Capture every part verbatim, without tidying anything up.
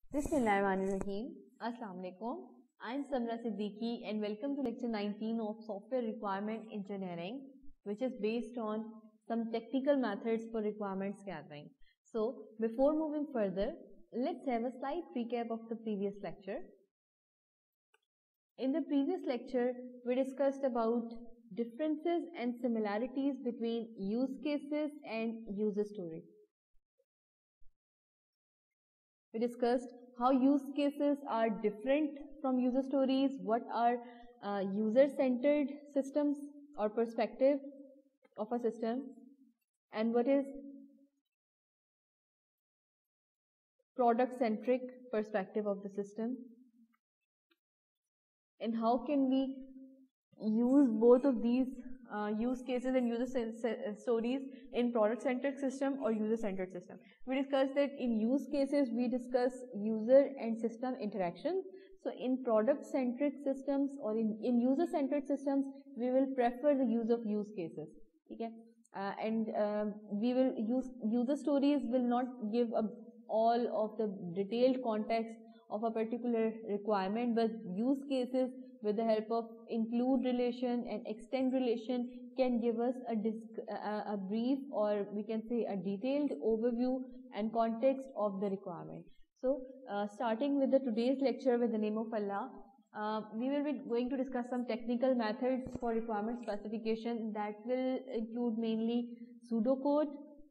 Bismillahirrahmanirrahim. Assalamu alaikum. I am Samra Siddiqui and welcome to lecture nineteen of Software Requirement Engineering, which is based on some technical methods for requirements gathering. So, before moving further, let's have a slight recap of the previous lecture. In the previous lecture, we discussed about differences and similarities between use cases and user stories. We discussed how use cases are different from user stories, what are uh, user-centered systems or perspective of a system, and what is product-centric perspective of the system, and how can we use both of these uh, use cases and user stories in product-centric system or user-centered system. We discussed that in use cases we discuss user and system interactions. So in product-centric systems or in, in user-centered systems, we will prefer the use of use cases. Okay? Uh, and uh, we will use user stories will not give a, all of the detailed context of a particular requirement, but use cases with the help of include relation and extend relation can give us a, disc, a, a brief, or we can say a detailed overview and context of the requirement. So uh, starting with the today's lecture with the name of Allah, uh, we will be going to discuss some technical methods for requirement specification that will include mainly pseudocode,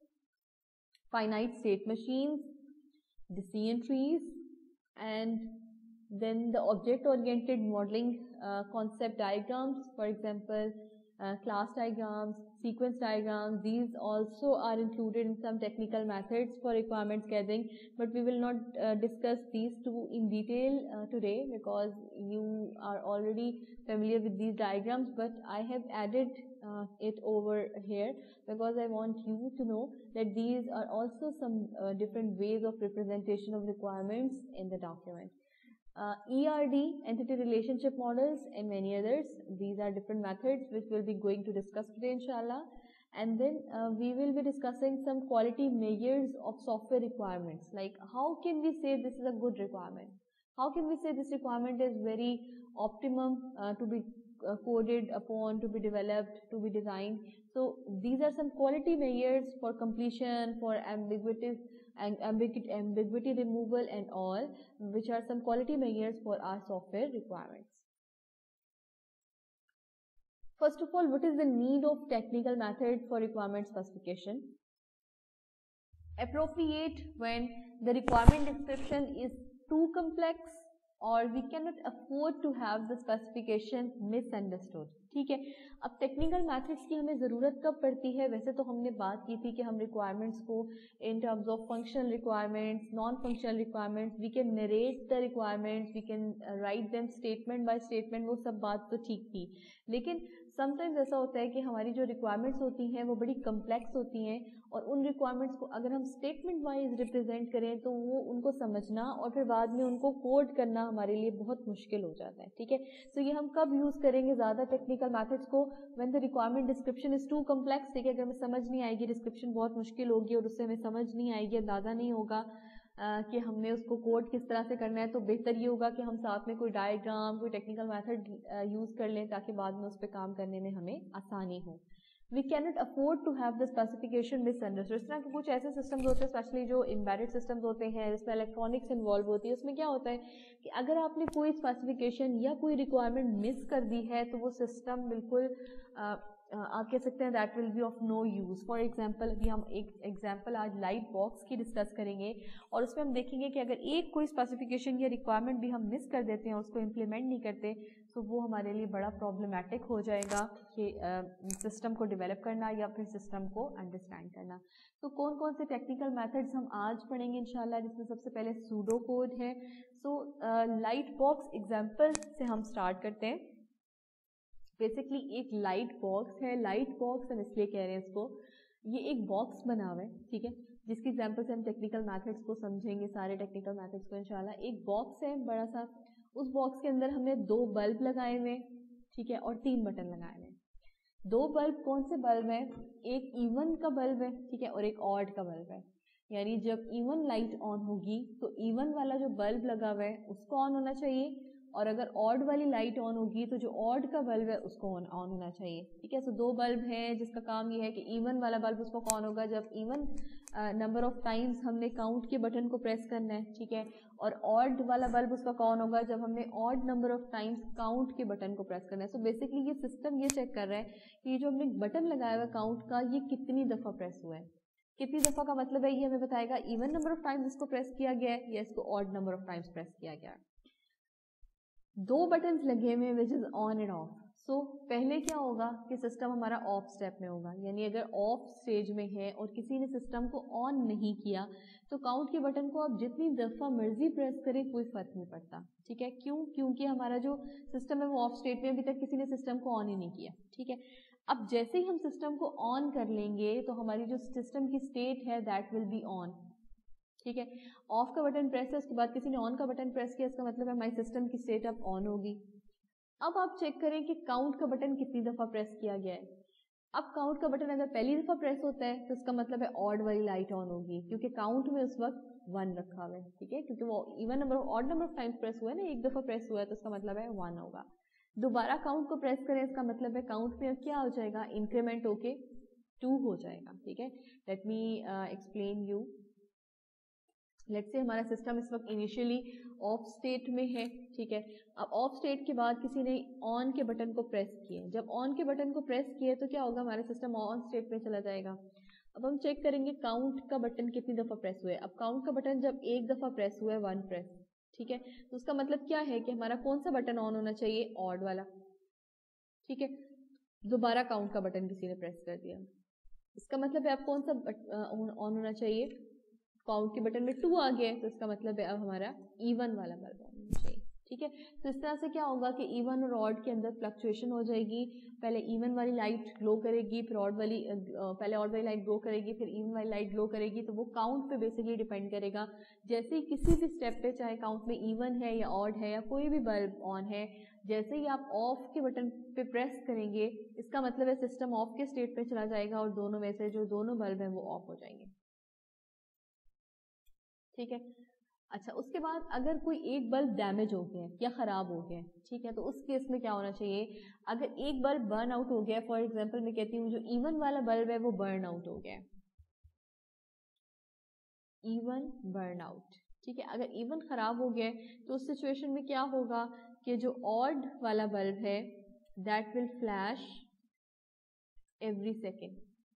finite state machines, decision trees, and then the object-oriented modeling uh, concept diagrams, for example, uh, class diagrams, sequence diagrams. These also are included in some technical methods for requirements gathering, but we will not uh, discuss these two in detail uh, today because you are already familiar with these diagrams, but I have added uh, it over here because I want you to know that these are also some uh, different ways of representation of requirements in the document. Uh, E R D, entity relationship models, and many others. These are different methods which we'll be going to discuss today, inshallah. And then uh, we will be discussing some quality measures of software requirements. Like how can we say this is a good requirement? How can we say this requirement is very optimum uh, to be uh, coded upon, to be developed, to be designed? So these are some quality measures for completion, for ambiguities, and ambiguity, ambiguity removal and all, which are some quality measures for our software requirements. First of all, what is the need of technical method for requirement specification? Appropriate when the requirement description is too complex or we cannot afford to have the specification misunderstood. ठीक है, अब technical methods की हमें ज़रूरत कब पड़ती है? वैसे तो हमने बात की थी कि हम रिक्वायरमेंट्स को in terms of functional requirements, non functional requirements, we can narrate the requirements, we can write them statement by statement, वो सब बात तो ठीक थी. लेकिन समटाइम्स ऐसा होता है कि हमारी जो रिक्वायरमेंट्स होती हैं वो बड़ी कम्प्लेक्स होती हैं और उन रिक्वायरमेंट्स को अगर हम स्टेटमेंट वाइज रिप्रेजेंट करें तो वो उनको समझना और फिर बाद में उनको कोड करना हमारे लिए बहुत मुश्किल हो जाता है. ठीक है, तो ये हम कब यूज़ करेंगे ज़्यादा टेक्निकल मैथड्स को? When the requirement description is too complex. ठीक है, अगर हमें समझ नहीं आएगी, डिस्क्रिप्शन बहुत मुश्किल होगी और उससे हमें समझ नहीं आएगी, अंदाज़ा नहीं होगा Uh, कि हमने उसको कोड किस तरह से करना है, तो बेहतर ये होगा कि हम साथ में कोई डायग्राम, कोई टेक्निकल मेथड यूज़ कर लें ताकि बाद में उस पर काम करने में हमें आसानी हो. We cannot afford to have the specification misunderstood. इस तरह के कुछ ऐसे सिस्टम्स होते हैं, स्पेशली जो एम्बेडेड सिस्टम्स होते हैं जिसमें इलेक्ट्रॉनिक्स इन्वॉल्व होती है, उसमें क्या होता है कि अगर आपने कोई स्पेसिफिकेशन या कोई रिक्वायरमेंट मिस कर दी है तो वो सिस्टम बिल्कुल uh, Uh, आप कह सकते हैं that will be of no use. For example अभी हम एक एग्जांपल आज लाइट बॉक्स की डिस्कस करेंगे और उसमें हम देखेंगे कि अगर एक कोई स्पेसिफिकेशन या रिक्वायरमेंट भी हम मिस कर देते हैं, उसको इम्प्लीमेंट नहीं करते, तो वो हमारे लिए बड़ा प्रॉब्लमेटिक हो जाएगा कि सिस्टम uh, को डेवलप करना या फिर सिस्टम को अंडरस्टैंड करना. तो कौन कौन से टेक्निकल मेथड्स हम आज पढ़ेंगे इंशाल्लाह, जिसमें सबसे पहले सूडो कोड है. सो लाइट बॉक्स एग्जाम्पल से हम स्टार्ट करते हैं. बेसिकली एक लाइट बॉक्स है, लाइट बॉक्स हम इसलिए कह रहे हैं इसको, ये एक बॉक्स बना हुआ है, ठीक है, जिसकी एग्जांपल से हम टेक्निकल मेथड्स को समझेंगे, सारे टेक्निकल मेथड्स को इंशाल्लाह. एक बॉक्स है बड़ा सा, उस बॉक्स के अंदर हमने दो बल्ब लगाए हुए, ठीक है, और तीन बटन लगाए हुए. दो बल्ब कौन से बल्ब हैं? एक इवन का बल्ब है, ठीक है, और एक ऑड का बल्ब है. यानी जब इवन लाइट ऑन होगी तो इवन वाला जो बल्ब लगा हुआ है उसको ऑन होना चाहिए, और अगर ऑड वाली लाइट ऑन होगी तो जो ऑड का बल्ब है उसको ऑन ऑन होना चाहिए। ठीक है, सो दो बल्ब हैं जिसका काम ये है कि इवन वाला बल्ब उसको ऑन होगा जब इवन नंबर ऑफ टाइम्स हमने काउंट के बटन को प्रेस करना है। ठीक है, और ऑड वाला बल्ब उसका ऑन होगा जब हमने odd number of times count के बटन को प्रेस करना है। सो बेसिकली ये सिस्टम ये चेक कर रहा है कि ये जो हमने बटन लगाया हुआ है काउंट का, ये कितनी दफ़ा प्रेस हुआ है। कितनी दफ़ा का मतलब है ये हमें बताएगा इवन नंबर ऑफ टाइम्स इसको प्रेस किया गया है या इसको odd number of times press किया गया है। दो बटन्स लगे हुए which is on and off. So पहले क्या होगा कि सिस्टम हमारा ऑफ स्टेप में होगा, यानी अगर ऑफ स्टेज में है और किसी ने सिस्टम को ऑन नहीं किया तो काउंट के बटन को आप जितनी दफ़ा मर्जी प्रेस करें कोई फर्क नहीं पड़ता। ठीक है, क्यों? क्योंकि हमारा जो सिस्टम है वो ऑफ स्टेट में, अभी तक किसी ने सिस्टम को ऑन ही नहीं किया। ठीक है, अब जैसे ही हम सिस्टम को ऑन कर लेंगे तो हमारी जो सिस्टम की स्टेट है दैट विल बी ऑन। ठीक है, ऑफ का बटन प्रेस है, उसके बाद किसी ने ऑन का बटन प्रेस किया, इसका मतलब है हमारी सिस्टम की स्टेट अब ऑन होगी। अब आप चेक करें कि काउंट का बटन कितनी दफ़ा प्रेस किया गया है। अब काउंट का बटन अगर पहली दफ़ा प्रेस होता है तो इसका मतलब है ऑड वाली लाइट ऑन होगी, क्योंकि काउंट में उस वक्त वन रखा हुआ है। ठीक है, क्योंकि वो even number odd number of times press हुआ है ना, एक दफ़ा प्रेस हुआ है तो इसका मतलब है वन होगा। दोबारा काउंट को प्रेस करें, इसका मतलब है काउंट में क्या हो जाएगा, इंक्रीमेंट होके टू हो जाएगा। ठीक है, let me explain you. Let's say हमारा सिस्टम इस वक्त इनिशियली ऑफ स्टेट में है। ठीक है, अब ऑफ स्टेट के बाद किसी ने ऑन के बटन को प्रेस किए, जब ऑन के बटन को प्रेस किए तो क्या होगा, हमारा सिस्टम ऑन स्टेट में चला जाएगा। अब हम चेक करेंगे काउंट का बटन कितनी दफ़ा प्रेस हुआ है। अब काउंट का बटन जब एक दफ़ा प्रेस हुआ है, वन प्रेस, ठीक है, तो उसका मतलब क्या है कि हमारा कौन सा बटन ऑन होना चाहिए, ऑड वाला। ठीक है, दोबारा काउंट का बटन किसी ने प्रेस कर दिया, इसका मतलब है अब कौन सा ऑन होना चाहिए, काउंट के बटन में टू आ गया है तो इसका मतलब है अब हमारा इवन वाला बल्ब ऑन होना चाहिए। ठीक है, तो इस तरह से क्या होगा कि इवन और ऑड के अंदर फ्लक्चुएशन हो जाएगी। पहले इवन वाली लाइट ग्लो करेगी, फिर ऑड वाली पहले ऑड वाली लाइट ग्लो करेगी, फिर इवन वाली लाइट ग्लो करेगी। तो वो काउंट पे बेसिकली डिपेंड करेगा। जैसे ही किसी भी स्टेप पे, चाहे काउंट में इवन है या ऑड है या कोई भी बल्ब ऑन है, जैसे ही आप ऑफ के बटन पे प्रेस करेंगे इसका मतलब है सिस्टम ऑफ के स्टेट पे चला जाएगा और दोनों में से जो दोनों बल्ब हैं वो ऑफ हो जाएंगे। ठीक है, अच्छा, उसके बाद अगर कोई एक बल्ब डैमेज हो गया या ख़राब हो गया, ठीक है, तो उस केस में क्या होना चाहिए, अगर एक बल्ब बर्न आउट हो गया, फॉर एग्जांपल मैं कहती हूँ जो इवन वाला बल्ब है वो बर्न आउट हो गया, इवन बर्न आउट। ठीक है, अगर इवन ख़राब हो गया तो उस सिचुएशन में क्या होगा कि जो ऑड वाला बल्ब है that will flash every second,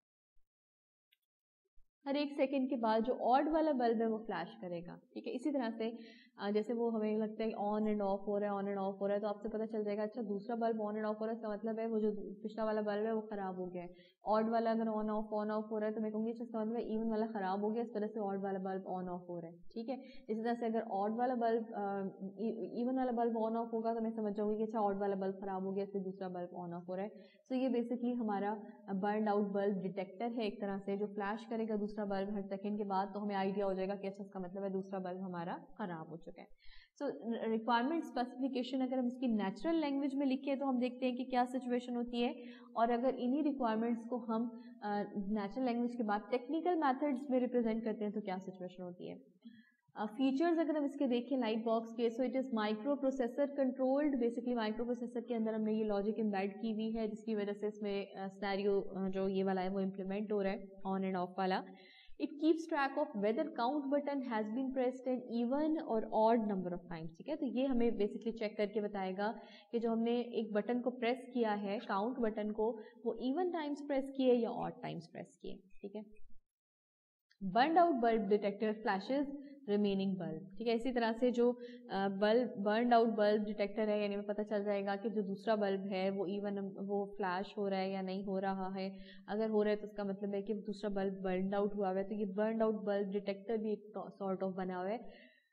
हर एक सेकंड के बाद जो ऑड वाला बल्ब है वो फ्लैश करेगा। ठीक है, इसी तरह से जैसे वो हमें लगता है ऑन एंड ऑफ हो रहा है, ऑन एंड ऑफ हो रहा है, तो आपसे पता चल जाएगा अच्छा दूसरा बल्ब ऑन एंड ऑफ हो रहा है, इसका मतलब है वो जो पिछला वाला बल्ब है वो खराब हो गया है। ऑड वाला अगर ऑन ऑफ ऑन ऑफ हो रहा है तो मैं कहूँगी अच्छा इसका मतलब इवन वाला खराब हो गया, इस तरह से ऑड वाला बल्ब ऑन ऑफ हो रहा है। ठीक है, इसी तरह से अगर ऑड वाला बल्ब इवन वाला बल्ब ऑन ऑफ होगा तो मैं समझ जाऊंगी कि अच्छा ऑड वाला बल्ब खराब हो गया, इसलिए दूसरा बल्ब ऑन ऑफ हो रहा है। सो ये बेसिकली हमारा बर्न आउट बल्ब डिटेक्टर है एक तरह से, जो फ्लैश करेगा दूसरा बल्ब हर सेकंड के बाद, तो हमें आइडिया हो जाएगा कि अच्छा इसका मतलब है दूसरा बल्ब हमारा खराब हो चुका है। सो रिक्वायरमेंट स्पेसिफिकेशन अगर हम इसकी नेचुरल लैंग्वेज में लिखें तो हम देखते हैं कि क्या सिचुएशन होती है, और अगर इन्हीं रिक्वायरमेंट्स को हम नेचुरल लैंग्वेज के बाद टेक्निकल मेथड्स में रिप्रेजेंट करते हैं तो क्या सिचुएशन होती है। फीचर्स uh, अगर हम इसके देखें लाइट बॉक्स के, so it is microprocessor controlled. Basically microprocessor के अंदर हमने ये लॉजिक एम्बेड की हुई है जिसकी वजह से इसमें सिनेरियो uh, जो ये वाला है वो इम्प्लीमेंट हो रहा है, ऑन एंड ऑफ वाला। It keeps track of whether count button has been pressed in even और ऑड नंबर ऑफ टाइम्स। ठीक है, तो ये हमें बेसिकली चेक करके बताएगा कि जो हमने एक बटन को प्रेस किया है, काउंट बटन को, वो इवन टाइम्स प्रेस किए या ऑड टाइम्स प्रेस किए। ठीक है, burn out bulb detector flashes remaining bulb. ठीक है, इसी तरह से जो bulb burn out bulb detector है, यानी में पता चल जाएगा कि जो दूसरा बल्ब है वो इवन वो फ्लैश हो रहा है या नहीं हो रहा है। अगर हो रहा है तो उसका मतलब है कि दूसरा बल्ब बर्न आउट हुआ है। तो ये बर्न आउट बल्ब डिटेक्टर भी एक सॉर्ट ऑफ बना हुआ है।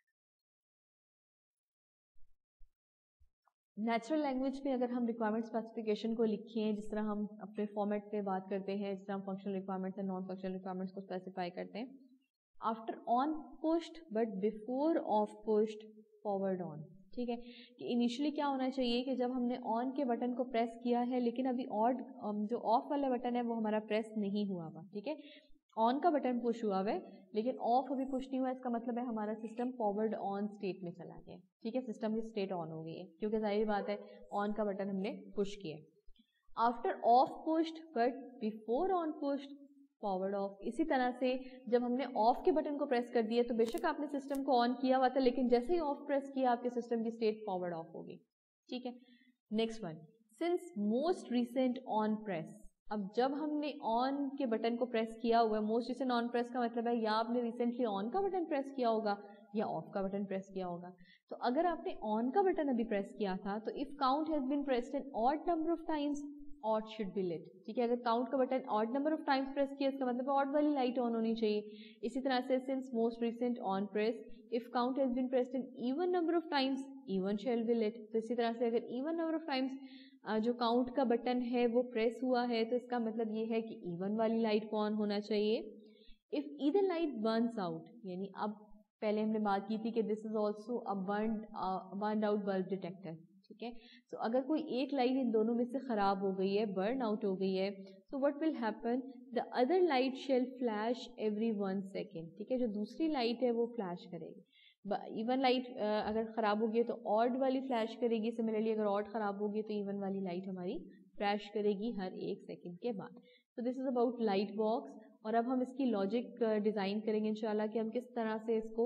नेचुरल लैंग्वेज में अगर हम रिक्वायरमेंट स्पेसिफिकेशन को लिखें, जिस तरह हम अपने फॉर्मेट पे बात करते हैं, जिस तरह हम functional requirements and non functional requirements को स्पेसिफाई करते हैं, after on pushed but before off pushed forward on. ठीक है, कि इनिशियली क्या होना चाहिए कि जब हमने ऑन के बटन को प्रेस किया है लेकिन अभी ऑड जो ऑफ वाला बटन है वो हमारा प्रेस नहीं हुआ हुआ। ठीक है, ऑन का बटन पुश हुआ हुआ है लेकिन ऑफ अभी पुश नहीं हुआ, इसका मतलब है हमारा सिस्टम फॉरवर्ड ऑन स्टेट में चला गया, ठीक है, सिस्टम की स्टेट ऑन हो गई है, क्योंकि जाहिर बात है ऑन का बटन हमने पुश किया. After off pushed but before on pushed, forward off. इसी तरह से जब हमने ऑफ के बटन को प्रेस कर दिया तो बेशक आपने सिस्टम को ऑन किया हुआ था, लेकिन जैसे ही ऑफ प्रेस किया आपके सिस्टम की स्टेट फॉरवर्ड ऑफ होगी, ठीक है. Next one, since most recent on press. अब जब हमने ऑन के बटन को प्रेस किया हुआ है, मोस्ट रिसेंट ऑन प्रेस का मतलब है या आपने रिसेंटली ऑन का बटन प्रेस किया होगा या ऑफ का बटन प्रेस किया होगा. तो अगर आपने ऑन का बटन अभी प्रेस किया था तो if count has been pressed an odd number of times, odd should be lit, ठीक है. अगर काउंट का button odd number of times press किया इसका मतलब ऑड वाली लाइट ऑन होनी चाहिए. इसी तरह से since most recent on press, if count has been pressed in even number of times, even shall be lit. तो इसी तरह से अगर इवन नंबर ऑफ टाइम्स जो काउंट का बटन है वो प्रेस हुआ है तो इसका मतलब ये है कि इवन वाली लाइट को ऑन होना चाहिए. If either light burns out, यानी अब पहले हमने बात की थी कि this is also a burned burned out bulb detector, ठीक है. तो अगर कोई एक लाइट इन दोनों में से खराब हो गई है, बर्न आउट हो गई है, तो what will happen, the other light shall flash every one second, ठीक है. जो दूसरी लाइट है वो फ्लैश करेगी. इवन लाइट अगर ख़राब होगी तो ऑड वाली फ्लैश करेगी, सिमिलरली अगर ऑड ख़राब होगी तो इवन वाली लाइट हमारी फ्लैश करेगी हर एक सेकंड के बाद. तो this is about light box. और अब हम इसकी लॉजिक डिज़ाइन करेंगे इंशाल्लाह कि हम किस तरह से इसको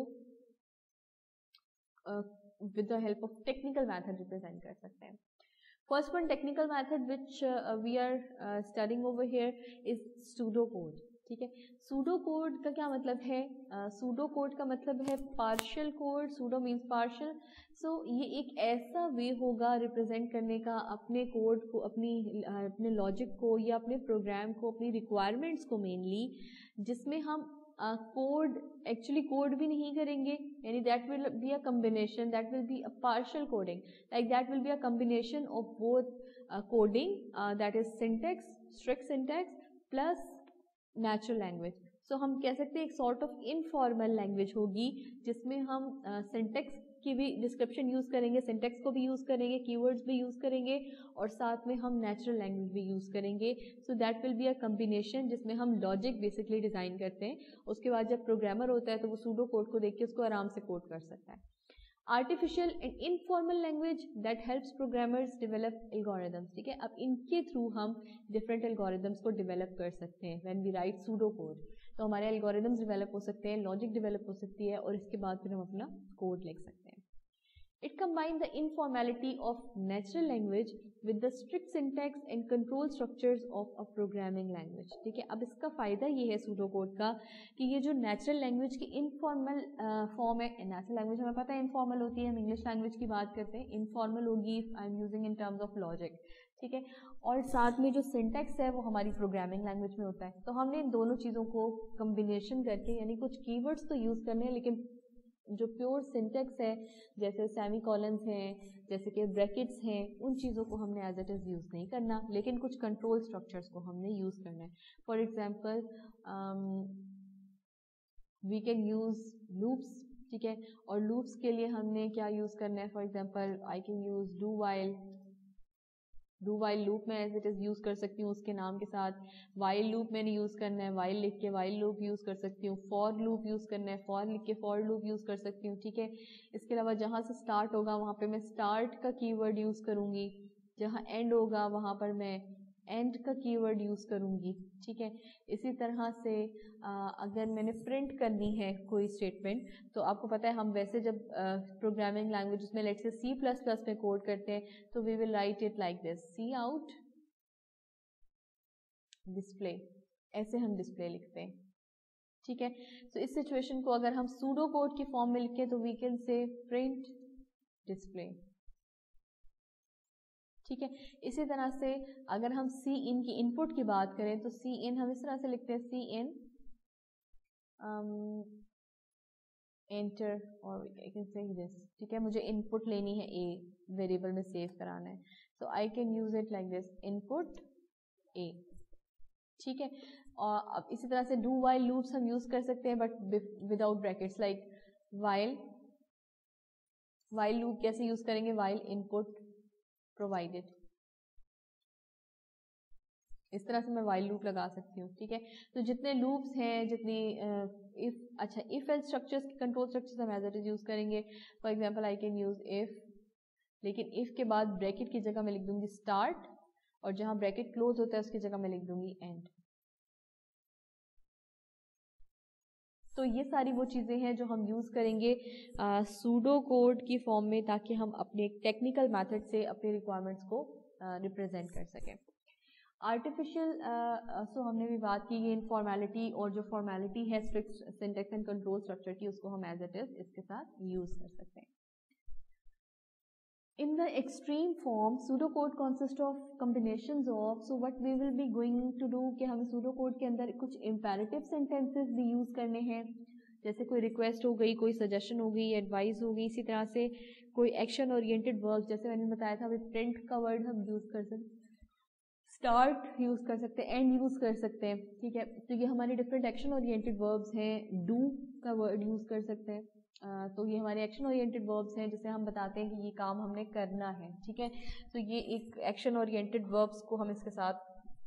with the help of technical method represent कर सकते हैं. First one technical method which we are studying over here is pseudo code, ठीक है. सूडो कोड का क्या मतलब है? सूडो uh, कोड का मतलब है partial code. Pseudo means partial. So ये एक ऐसा वे होगा रिप्रेजेंट करने का अपने कोड को, अपनी uh, अपने लॉजिक को या अपने प्रोग्राम को, अपनी रिक्वायरमेंट्स को मेनली, जिसमें हम कोड एक्चुअली कोड भी नहीं करेंगे, यानी that will be a combination, that will be a partial coding, like that will be a combination of both coding, that is syntax, strict syntax plus natural language. So हम कह सकते हैं एक sort of informal language होगी जिसमें हम syntax uh, की भी डिस्क्रिप्शन यूज़ करेंगे, सिंटेक्स को भी यूज़ करेंगे, कीवर्ड्स भी यूज़ करेंगे और साथ में हम नेचुरल लैंग्वेज भी यूज़ करेंगे. So that will be a combination जिसमें हम लॉजिक बेसिकली डिज़ाइन करते हैं. उसके बाद जब प्रोग्रामर होता है तो वो सूडो कोड को देख के उसको आराम से कोड कर सकता है. Artificial and informal language that helps programmers develop algorithms, ठीक है. अब इनके थ्रू हम डिफरेंट एल्गोरिदम्स को डेवलप कर सकते हैं. When we write pseudo code तो हमारे एल्गोरिदम्स डेवलप हो सकते हैं, लॉजिक डेवलप हो सकती है और इसके बाद फिर हम अपना कोड लिख सकते हैं. It combines the informality of natural language with the strict syntax and control structures of a programming language, ठीक है. अब इसका फ़ायदा ये है सूडो कोड का कि ये जो नेचुरल लैंग्वेज की इनफॉर्मल फॉर्म है, नेचुरल लैंग्वेज हमें पता है इनफॉर्मल होती है, हम इंग्लिश लैंग्वेज की बात करते हैं, इनफॉर्मल होगी I am using in terms of logic, ठीक है. और साथ में जो सिंटेक्स है वो हमारी प्रोग्रामिंग लैंग्वेज में होता है. तो हमने इन दोनों चीज़ों को कम्बिनेशन करके, यानी कुछ कीवर्ड्स तो यूज़ करने हैं लेकिन जो प्योर सिंटेक्स है जैसे सेमी कॉलन्स हैं, जैसे कि ब्रैकेट्स हैं, उन चीज़ों को हमने एज इट इज़ यूज़ नहीं करना, लेकिन कुछ कंट्रोल स्ट्रक्चर्स को हमने यूज़ करना है. For example we can use loops, ठीक है. और लूप्स के लिए हमने क्या यूज़ करना है? For example I can use do while. Do while loop में एज इट इज़ यूज़ कर सकती हूँ उसके नाम के साथ. वाइल लूप मैंने यूज़ करना है, वाइल लिख के वाइल लूप यूज़ कर सकती हूँ. फॉर लूप यूज़ करना है, फॉर लिख के फॉर लूप यूज़ कर सकती हूँ, ठीक है. इसके अलावा जहाँ से स्टार्ट होगा वहाँ पे मैं स्टार्ट का कीवर्ड यूज़ करूँगी, जहाँ एंड होगा वहाँ पर मैं एंड का कीवर्ड यूज़ करूँगी, ठीक है. इसी तरह से आ, अगर मैंने प्रिंट करनी है कोई स्टेटमेंट तो आपको पता है हम वैसे जब प्रोग्रामिंग लैंग्वेज में let's say C plus plus में कोड करते हैं तो we will write it like this, C out display, ऐसे हम डिस्प्ले लिखते हैं, ठीक है. तो इस सिचुएशन को अगर हम सूडो कोड की फॉर्म में लिखें तो we can say print display, ठीक है. इसी तरह से अगर हम सी इन की इनपुट की बात करें तो सी इन हम इस तरह से लिखते हैं, सी इन एंटर और आई कैन से दिस, ठीक है. मुझे इनपुट लेनी है ए, वेरिएबल में सेव कराना है, so I can use it like this, input A, ठीक है. और अब इसी तरह से डू वाइल लूप्स हम यूज कर सकते हैं but without brackets, like while. While loop कैसे यूज करेंगे? वाइल इनपुट provided, اس طرح سے میں while loop لگا سکتی ہوں. ٹھیک ہے, تو جتنے loops ہیں, جتنی if اچھا if else structures control structures ہم as it is use کریں گے. For example I can use if, لیکن if کے بعد bracket کی جگہ میں لکھ دوں گی start, اور جہاں bracket close ہوتا ہے اس کی جگہ میں لکھ دوں گی end. تو یہ ساری وہ چیزیں ہیں جو ہم یوز کریں گے سوڈو کوڈ کی فارم میں, تاکہ ہم اپنے ٹیکنیکل میتھڈ سے اپنے ریکوائرمنٹس کو ریپرزینٹ کر سکیں. آرٹیفیشیل سو ہم نے بھی بات کی ان فارمیلٹی, اور جو فارمیلٹی ہے strict syntax and control structure کی, اس کو ہم ایز اٹ از اس کے ساتھ یوز کر سکتے ہیں. In the extreme form, pseudocode consists of combinations of, so what we will be going to do کہ ہمیں pseudocode کے اندر کچھ imperative sentences بھی use کرنے ہیں, جیسے کوئی request ہو گئی, کوئی suggestion ہو گئی, advice ہو گئی, اسی طرح سے کوئی action oriented verbs, جیسے میں نے بتایا تھا print کا word ہم use کر سکتے, start use کر سکتے ہیں, end use کر سکتے ہیں. ٹھیک ہے, تو یہ ہماری different action oriented verbs ہیں. do کا word use کر سکتے ہیں, تو یہ ہمارے ایکشن اورینٹیڈ وربس ہیں جسے ہم بتاتے ہیں کہ یہ کام ہم نے کرنا ہے. ٹھیک ہے, تو یہ ایک ایکشن اورینٹیڈ وربس کو ہم اس کے ساتھ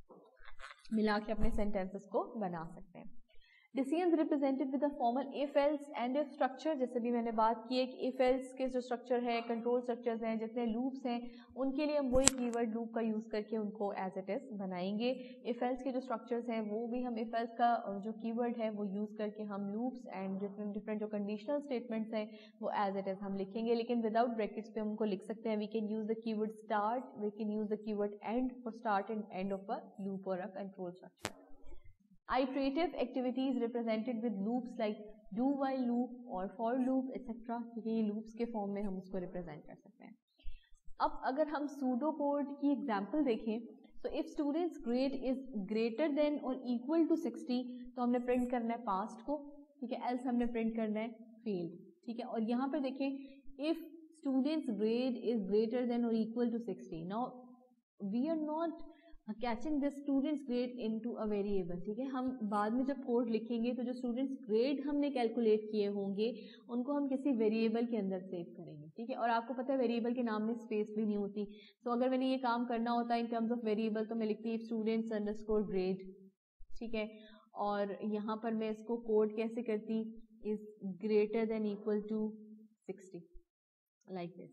ملا کے اپنے سینٹینسز کو بنا سکتے ہیں. Decisions represented with a formal if else and if structure, جیسے بھی میں نے بات کی ہے کہ if else کے جو اسٹرکچر ہے, کنٹرول اسٹرکچرز ہیں, جتنے لوپس ہیں, ان کے لیے ہم وہی کی ورڈ لوپ کا یوز کر کے ان کو ایز اٹ از بنائیں گے. if else کے جو اسٹرکچرز ہیں وہ بھی ہم if else کا جو کی ورڈ ہے وہ یوز کر کے ہم لوپس اینڈ ڈفرنٹ ڈفرنٹ جو کنڈیشنل اسٹیٹمنٹس ہیں وہ ایز اٹ از ہم لکھیں گے, لیکن وداؤٹ بریکٹس پہ ہم ان کو لکھ سکتے ہیں. وی can use the keyword start, we can use the keyword end for start and end of a loop اور a control structure. Iterative activities represented with loops like do while loop or for loop et cetera, کیونکہ یہ loops کے form میں ہم اس کو represent کر سکتے ہیں. اب اگر ہم سوڈو کوڈ کی ایگزامپل دیکھیں تو if students grade is greater than or equal to sixty, تو ہم نے پرنٹ کرنا ہے past کو. ٹھیک ہے, else ہم نے پرنٹ کرنا ہے failed. ٹھیک ہے, اور یہاں پہ دیکھیں if students grade is greater than or equal to sixty, now we are not catching the students grade into a variable. ٹھیک ہے, ہم بعد میں جب کوڈ لکھیں گے تو جو اسٹوڈنٹس گریڈ ہم نے کیلکولیٹ کیے ہوں گے ان کو ہم کسی ویریبل کے اندر سیو کریں گے. ٹھیک ہے, اور آپ کو پتہ ہے ویریبل کے نام میں اسپیس بھی نہیں ہوتی, تو اگر میں نے یہ کام کرنا ہوتا ہے ان ٹرمز آف ویریبل تو میں لکھتی اسٹوڈنٹس انڈرسکور گریڈ. ٹھیک ہے, اور یہاں پر میں اس کو کوڈ کیسے کرتی, is greater than equal to sixty, like this.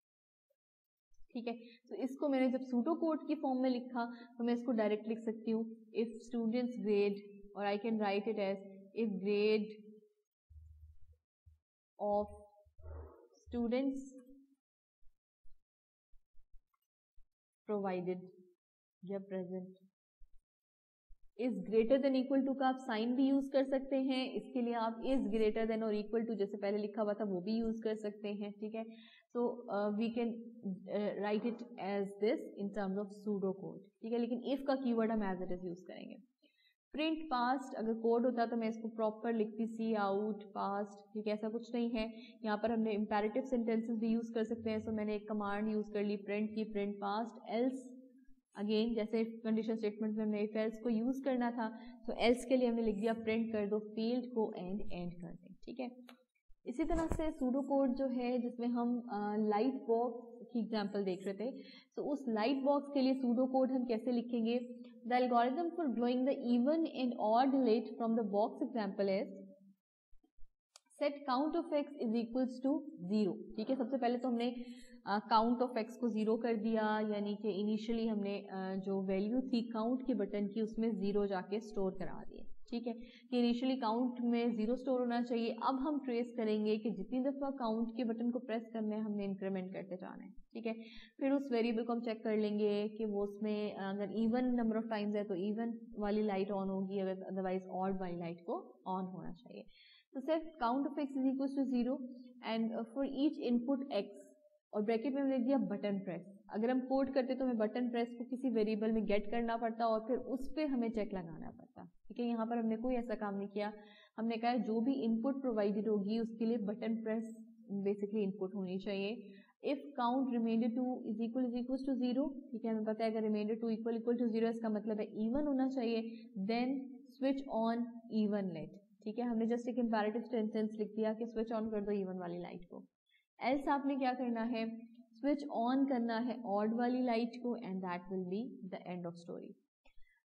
ٹھیک ہے, تو اس کو میں نے جب سوڈو کوڈ کی فارم میں لکھا تو میں اس کو ڈائریکٹ لکھ سکتی ہوں if students grade, اور I can write it as if grade of students provided یا present is greater than equal to کا آپ سائن بھی یوز کر سکتے ہیں, اس کے لیے آپ is greater than or equal to جیسے پہلے لکھا ہوا تھا وہ بھی یوز کر سکتے ہیں. ٹھیک ہے, so uh, we can uh, write it as this in terms of pseudo code. ٹھیک ہے, لیکن if کا کی ورڈ ہم as it is یوز کریں گے. print past اگر کوڈ ہوتا تو میں اس کو پراپر لکھتی سی آؤٹ پاسٹ. ٹھیک ہے, ایسا کچھ نہیں ہے, یہاں پر ہم نے imperative sentences بھی یوز کر سکتے ہیں. سو so, میں نے ایک کمانڈ یوز کر لی print کی print past else. اگین جیسے کنڈیشن اسٹیٹمنٹ میں ہم نے if else کو یوز کرنا تھا تو else کے لیے ہم نے لکھ دیا print کر دو فیلڈ کو اینڈ اینڈ کر دیں. ٹھیک ہے, اسی طرح سے سوڈو کوڈ جو ہے جس میں ہم لائٹ باکس کی ایگزامپل دیکھ رہے تھے, تو اس لائٹ باکس کے لیے سوڈو کوڈ ہم کیسے لکھیں گے. The algorithm for drawing the even and odd light from the box example is set count of x is equals to zero. ٹھیک ہے, سب سے پہلے تو ہم نے count of x کو زیرو کر دیا, یعنی کہ انیشلی ہم نے جو ویلیو تھی کاؤنٹ کے بٹن کی اس میں زیرو جا کے اسٹور کرا دیے. ٹھیک ہے, کہ انیشلی کاؤنٹ میں زیرو اسٹور ہونا چاہیے. اب ہم ٹریس کریں گے کہ جتنی دفعہ کاؤنٹ کے بٹن کو پریس کرنا ہے ہم نے انکریمنٹ کرتے جانا ہے. ٹھیک ہے, پھر اس ویریبل کو ہم چیک کر لیں گے کہ وہ اس میں اگر ایون نمبر آف ٹائمز ہے تو ایون والی لائٹ آن ہوگی, اگر ادروائز آڈ والی لائٹ کو آن ہونا چاہیے. تو صرف count of x is equals to zero and for each input x, اور بریکٹ میں ہم نے لکھ دیا بٹن پریس. اگر ہم کوڈ کرتے تو ہمیں بٹن پریس کو کسی ویریبل میں گیٹ کرنا پڑتا اور پھر اس پہ ہمیں چیک لگانا پڑتا. ٹھیک ہے, یہاں پر ہم نے کوئی ایسا کام نہیں کیا, ہم نے کہا جو بھی ان پٹ پرووائڈیڈ ہوگی اس کے لیے button press basically input ہونی چاہیے. if count remainder two is equal is equals to zero, ٹھیک ہے, ہمیں پتہ ہے اگر remainder two equal equal to zero اس کا مطلب ہے even ہونا چاہیے, then switch on even light. ٹھیک ہے, ہم نے جسٹ ایک imperative sentence لکھ دیا کہ switch on کر دو even والی لائٹ کو. else آپ نے کیا کرنا ہے, switch on کرنا ہے odd والی لائٹ کو, and that will be the end of story.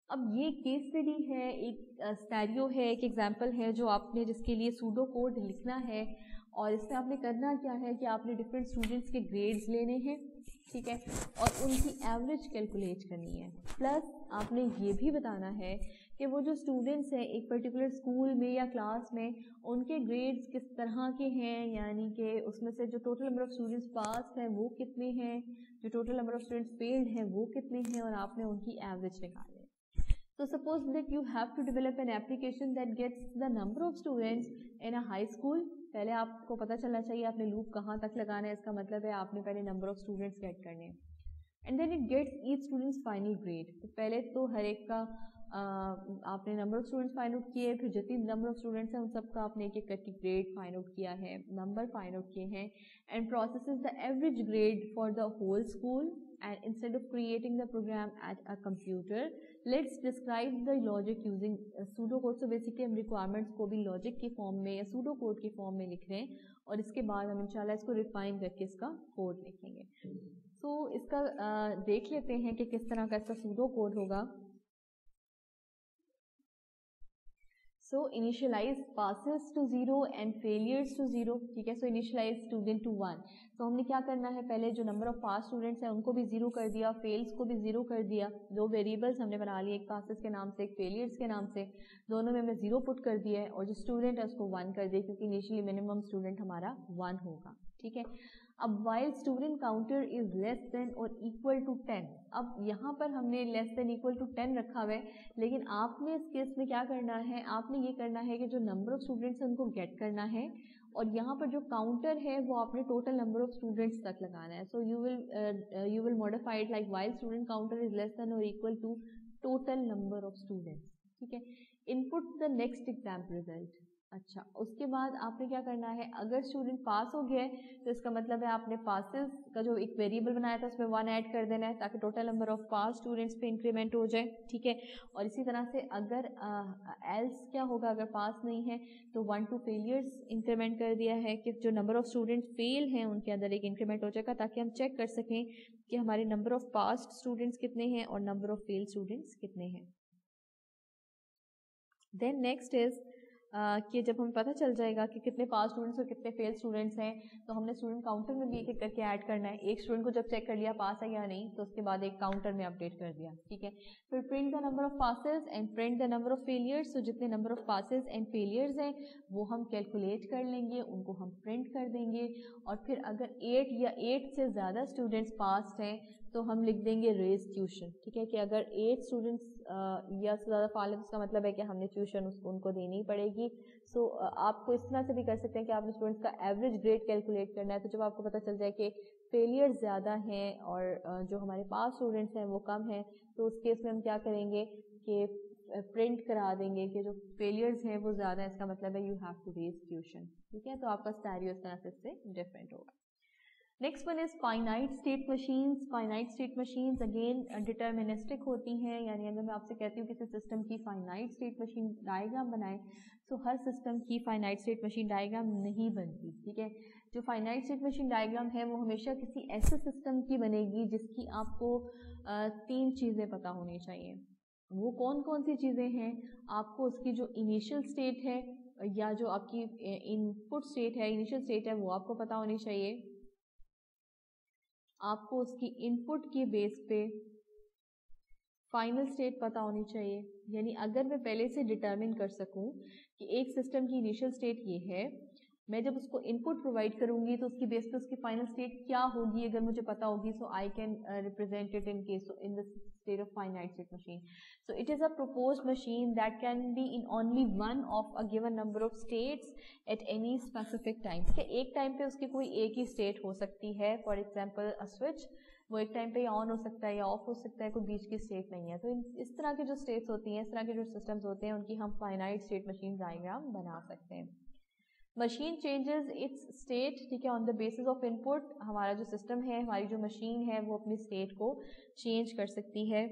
اب یہ کیس اسٹڈی ہے, ایک سینیریو ہے, ایک ایگزامپل ہے جو آپ نے جس کے لیے سوڈو کوڈ لکھنا ہے, اور اس میں آپ نے کرنا کیا ہے کہ آپ نے ڈفرینٹ اسٹوڈنٹس کے گریڈز لینے ہیں, ٹھیک ہے, اور ان کی ایوریج کیلکولیٹ کرنی ہے. پلس آپ نے یہ بھی بتانا ہے کہ وہ جو اسٹوڈنٹس ہیں ایک پرٹیکولر اسکول میں یا کلاس میں, ان کے گریڈز کس طرح کے ہیں, یعنی کہ اس میں سے جو total number of students pass ہیں وہ کتنے ہیں, جو total number of students failed ہیں وہ کتنے ہیں, اور آپ نے ان کی ایوریج نکالے. So suppose that you have to develop an application that gets the number of students in a high school. پہلے آپ کو پتہ چلنا چاہیے آپ نے لوپ کہاں تک لگانا ہے, اس کا مطلب ہے آپ نے پہلے نمبر آف اسٹوڈنٹس گیٹ کرنے ہیں. And then it gets each students final grade. تو پہلے تو ہر ایک کا آپ نے number of students find out کیے, پھر جتنی نمبر آف اسٹوڈنٹس ہیں ان سب کا آپ نے ایک ایک کر کے گریڈ فائنڈ آؤٹ کیا ہے, نمبر فائنڈ آؤٹ کیے ہیں, and processes the average grade for the whole school. And instead of creating the program at a computer, let's describe the logic using pseudo code. So basically ہم requirements کو بھی logic کی form میں یا pseudo code کی form میں لکھ رہے ہیں, اور اس کے بعد ہم انشاءاللہ اس کو ریفائن کر کے اس کا کوڈ لکھیں گے. so اس کا دیکھ لیتے ہیں کہ کس طرح کا اس کا pseudo code ہوگا. So initialize passes to zero and failures to zero. ٹھیک ہے, so initialize student to one. تو ہم نے کیا کرنا ہے, پہلے جو نمبر آف پاس اسٹوڈنٹس ہیں ان کو بھی زیرو کر دیا, فیلس کو بھی زیرو کر دیا. دو ویریبلس ہم نے بنا لیے, ایک پاسز کے نام سے ایک فیلئرس کے نام سے, دونوں میں ہم نے زیرو پٹ کر دیا ہے, اور جو اسٹوڈنٹ ہے اس کو ون کر دیا کیونکہ انیشلی منیمم اسٹوڈنٹ ہمارا ون ہوگا. ٹھیک ہے, اب while student counter is less than or equal to ten. اب یہاں پر ہم نے less than equal to ten رکھا ہوا ہے, لیکن آپ نے اس کیس میں کیا کرنا ہے, آپ نے یہ کرنا ہے کہ جو نمبر آف اسٹوڈنٹس ہیں ان کو گیٹ کرنا ہے, اور یہاں پر جو کاؤنٹر ہے وہ آپ نے ٹوٹل نمبر آف اسٹوڈنٹس تک لگانا ہے. So you will you will modify it like while student counter is less than or equal to total number of students. ٹھیک ہے, input the next exam result. اچھا, اس کے بعد آپ نے کیا کرنا ہے, اگر اسٹوڈنٹ پاس ہو گیا ہے تو اس کا مطلب ہے آپ نے پاسز کا جو ایک ویریبل بنایا تھا اس میں ون ایڈ کر دینا ہے تاکہ total number of pass students پہ انکریمنٹ ہو جائے. ٹھیک ہے, اور اسی طرح سے اگر ایلس کیا ہوگا, اگر پاس نہیں ہے تو ون ٹو فیلئرس انکریمنٹ کر دیا ہے کہ جو نمبر آف اسٹوڈنٹ فیل ہیں ان کے اندر ایک انکریمنٹ ہو جائے گا تاکہ ہم چیک کر سکیں کہ ہمارے نمبر آف پاس اسٹوڈنٹس کتنے ہیں اور نمبر آف فیل اسٹوڈنٹس کتنے ہیں. دین نیکسٹ از کہ جب ہمیں پتہ چل جائے گا کہ کتنے پاس اسٹوڈنٹس اور کتنے فیل اسٹوڈنٹس ہیں تو ہم نے اسٹوڈنٹ کاؤنٹر میں بھی ایک ایک کر کے ایڈ کرنا ہے. ایک اسٹوڈنٹ کو جب چیک کر لیا پاس ہے یا نہیں تو اس کے بعد ایک کاؤنٹر میں اپڈیٹ کر دیا. ٹھیک ہے, پھر print the number of passes and print the number of failures. تو جتنے number of passes and failures ہیں وہ ہم کیلکولیٹ کر لیں گے, ان کو ہم پرنٹ کر دیں گے, اور پھر اگر ایٹ یا ایٹ سے زیادہ اسٹوڈنٹس پاسڈ ہیں تو ہم لکھ دیں گے ریز ٹیوشن. ٹھیک ہے, کہ اگر ایٹ اسٹوڈنٹس یا سے زیادہ فعال ہیں اس کا مطلب ہے کہ ہم نے ٹیوشن اس کو ان کو دینی پڑے گی. سو آپ کو اس طرح سے بھی کر سکتے ہیں کہ آپ نے اسٹوڈنٹس کا ایوریج گریڈ کیلکولیٹ کرنا ہے, تو جب آپ کو پتہ چل جائے کہ فیلئر زیادہ ہیں اور جو ہمارے پاس اسٹوڈنٹس ہیں وہ کم ہیں تو اس کیس میں ہم کیا کریں گے کہ پرنٹ کرا دیں گے کہ جو فیلئرز ہیں وہ زیادہ ہیں, اس کا مطلب ہے you have to raise tuition. ٹھیک ہے, تو آپ کا سینیریو اس طرح سے اس سے ڈفرینٹ ہوگا. Next one is finite state machines. Finite state machines again deterministic ہوتی ہیں, یعنی اگر میں آپ سے کہتی ہوں کسی سسٹم کی فائنائٹ اسٹیٹ مشین ڈائیگرام بنائیں تو ہر سسٹم کی فائنائٹ اسٹیٹ مشین ڈائیگرام نہیں بنتی. ٹھیک ہے, جو فائنائٹ اسٹیٹ مشین ڈائیگرام ہے وہ ہمیشہ کسی ایسے سسٹم کی بنے گی جس کی آپ کو تین چیزیں پتہ ہونی چاہیے. وہ کون کون سی چیزیں ہیں, آپ کو اس کی جو انیشیل اسٹیٹ ہے یا جو آپ کی ان پٹ اسٹیٹ ہے, انیشیل اسٹیٹ ہے وہ آپ کو پتہ ہونی چاہیے. آپ کو اس کی ان پٹ کے بیس پہ فائنل اسٹیٹ پتہ ہونی چاہیے. یعنی اگر میں پہلے سے ڈٹرمن کر سکوں کہ ایک سسٹم کی انیشیل اسٹیٹ یہ ہے, میں جب اس کو ان پٹ پرووائڈ کروں گی تو اس کی بیس پہ اس کی فائنل اسٹیٹ کیا ہوگی اگر مجھے پتہ ہوگی, so I can represent it in case in the state of finite state machine. So it is a proposed machine that can be in only one of a given number of states at any specific time. کہ ایک time پہ اس کی کوئی ایک ہی state ہو سکتی ہے. For example a switch, وہ ایک ٹائم پہ یا آن ہو سکتا ہے یا آف ہو سکتا ہے, کوئی بیچ کی اسٹیٹ نہیں ہے. تو اس طرح کے جو اسٹیٹس ہوتی ہیں, اس طرح کے جو سسٹمز ہوتے ہیں ان کی ہم فائنائٹ اسٹیٹ مشین ڈائیگرام بنا سکتے ہیں. Machine changes its state. ٹھیک ہے, آن دا بیسس آف ان پٹ ہمارا جو سسٹم ہے, ہماری جو مشین ہے وہ اپنی اسٹیٹ کو چینج کر سکتی ہے.